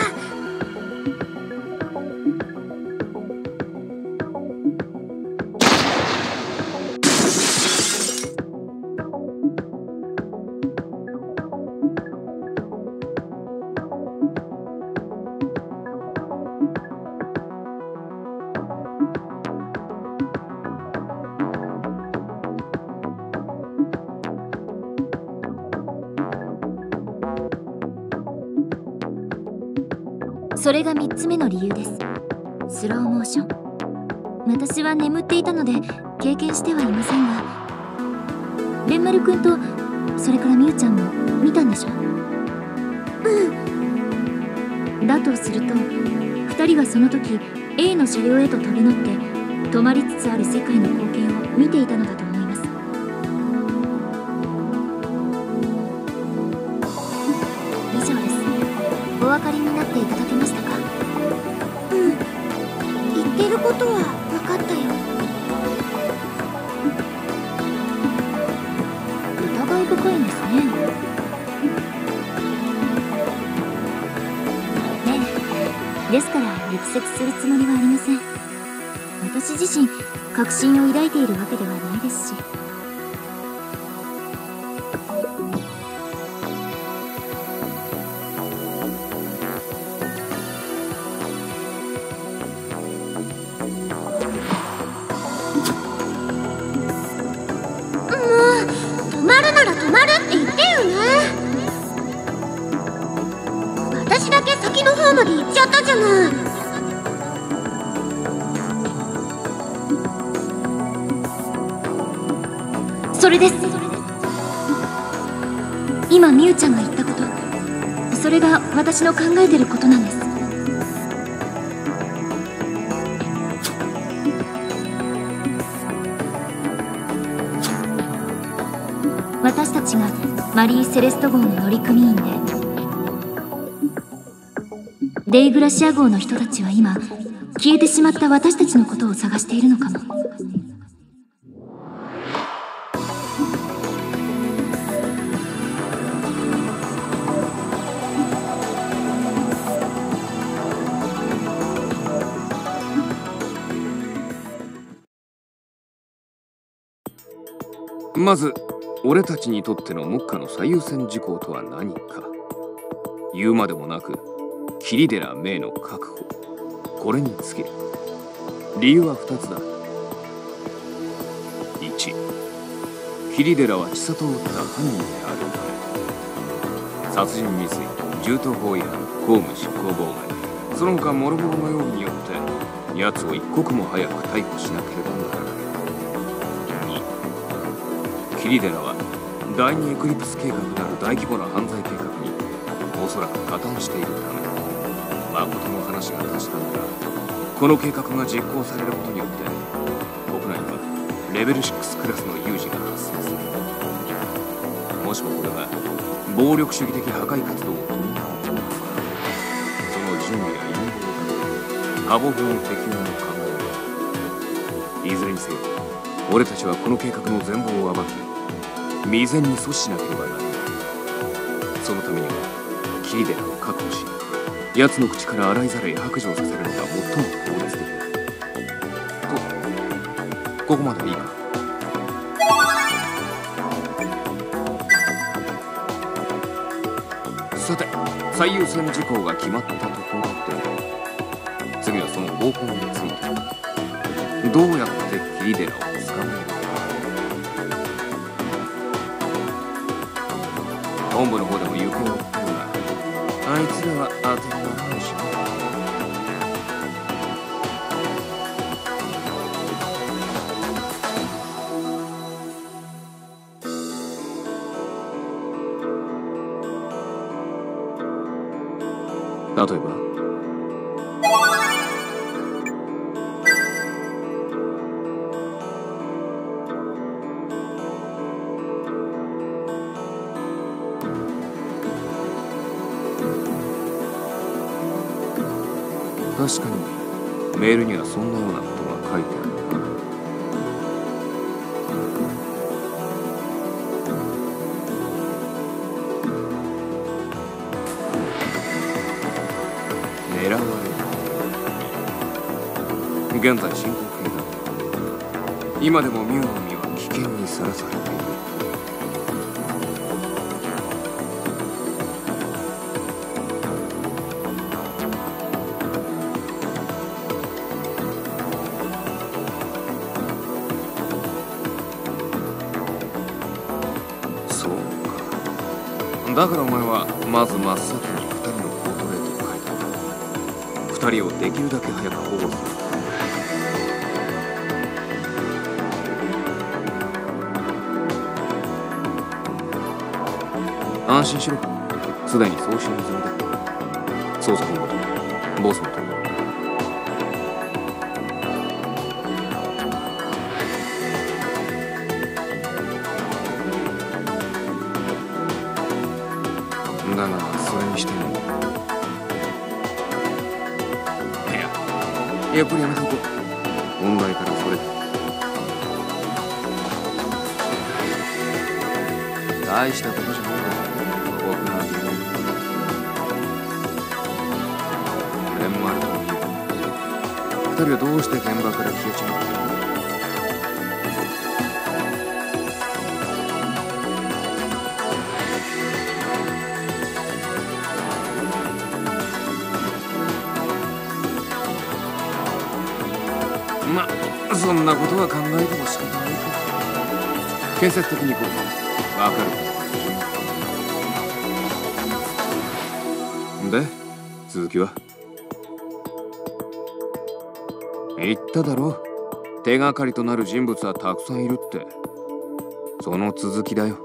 それがみっつめの理由です。スローモーション。私は眠っていたので経験してはいませんが、レンマル君とそれからみゆちゃんも見たんでしょ。うん。だとするとふたりはその時 エー の車両へと飛び乗って止まりつつある世界の光景を見ていたのだと思います。以上です。お分かりになっていただけましたか？ うん、言ってることは分かったよ。 疑い深いんですね。ねえ、ですから力説するつもりはありません。私自身確信を抱いているわけではないですし。 私だけ先の方まで行っちゃったじゃない。 それです。今みゆちゃんが言ったこと、それが私の考えてることなんです。私たちがマリー・セレスト号の乗組員で、デイグラシア号の人たちは今消えてしまった私たちのことを探しているのかも。 まず俺たちにとっての目下の最優先事項とは何か。言うまでもなく桐寺明の確保、これにつき理由はふたつだ。いち、桐寺は千里を撃った犯人であるため、殺人未遂、銃刀法違反、公務執行妨害、その他諸々の容疑によって奴を一刻も早く逮捕しなければならない。に、桐寺は第二エクリプス計画なる大規模な犯罪計画におそらく加担しているため、誠の話が確かならこの計画が実行されることによって国内にはレベルろくクラスの有事が発生する。もしもこれが暴力主義的破壊活動を取り組むその準備や陰謀だハボ法の適用の考えいずれにせよ俺たちはこの計画の全貌を暴き未然に阻止しなければならない。そのためにはキーデラを確保し奴の口から洗いざらい白状させるのが最も効率的だ。とここまでいいか。さて最優先事項が決まったところで次はその方法についてどうやってキーデラを捕まえるか。本部の方でも行方を追ってるがあいつらは当てにならないしな。例えば確かにメールにはそんなようなことが書いてあるな。狙われる。現在進行形だ。今でもミュウの身は危険にさらされている。だからお前はまず真っ先にふたりのポートレートを描いた。ふたりをできるだけ早く保護する。安心しろ。すでに送信済みだ。捜査本部とボスのところ。だがそれにしてもいややっぱりやめておこう。問題からそれだ。大したことじゃないだろ僕の理由。レンマルとミュウ二人はどうして現場から消えちまったの。ま、そんなことは考えても仕方ないか。建設的にこうわかるで続きは言っただろ。手がかりとなる人物はたくさんいるって。その続きだよ。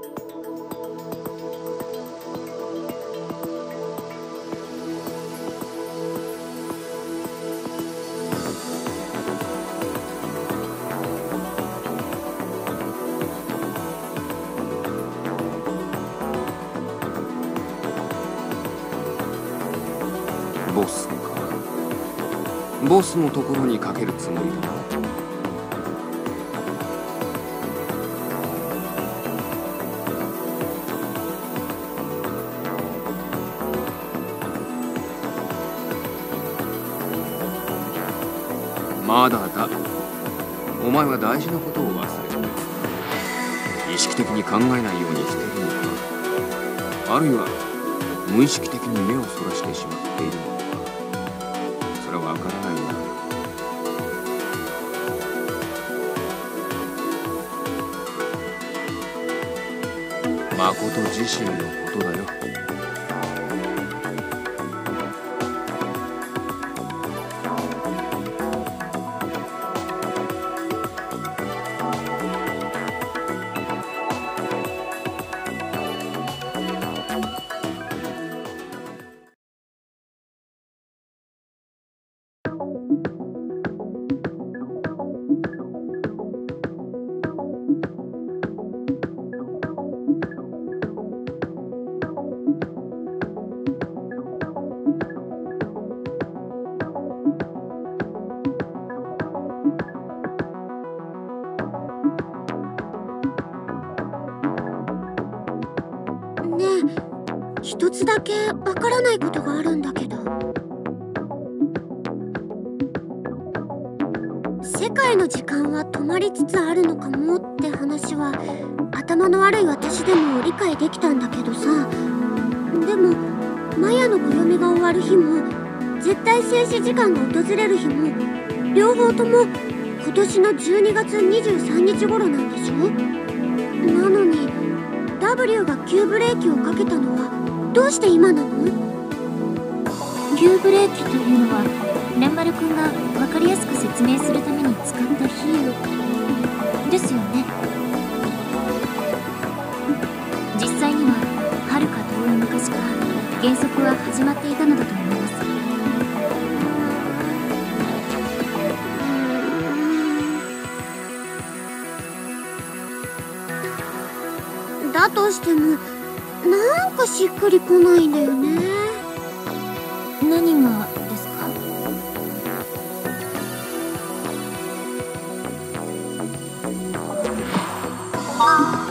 ボスか。ボスのところにかけるつもりだな。まだだ。お前は大事なことを忘れて意識的に考えないようにしているのか、あるいは無意識的に目をそらしてしまっているのか、それはわからないよ。誠自身のことだよ。 ねえ、一つだけわからないことがあるんだけど。世界の時間は止まりつつあるのかもって話は頭の悪い私でも理解できたんだけどさ。でもマヤの暦が終わる日も絶対静止時間が訪れる日も両方とも今年のじゅうにがつにじゅうさんにち頃なんでしょ。なのに ダブリュー が急ブレーキをかけたのはどうして今なの？ 急ブレーキというのはレンマル君が分かりやすく説明するために使った比喩ですよね。実際にははるか遠い昔から減速は始まっていたのだと思います。 だとしてもなんかしっくりこないんだよね。 何がですか？ あ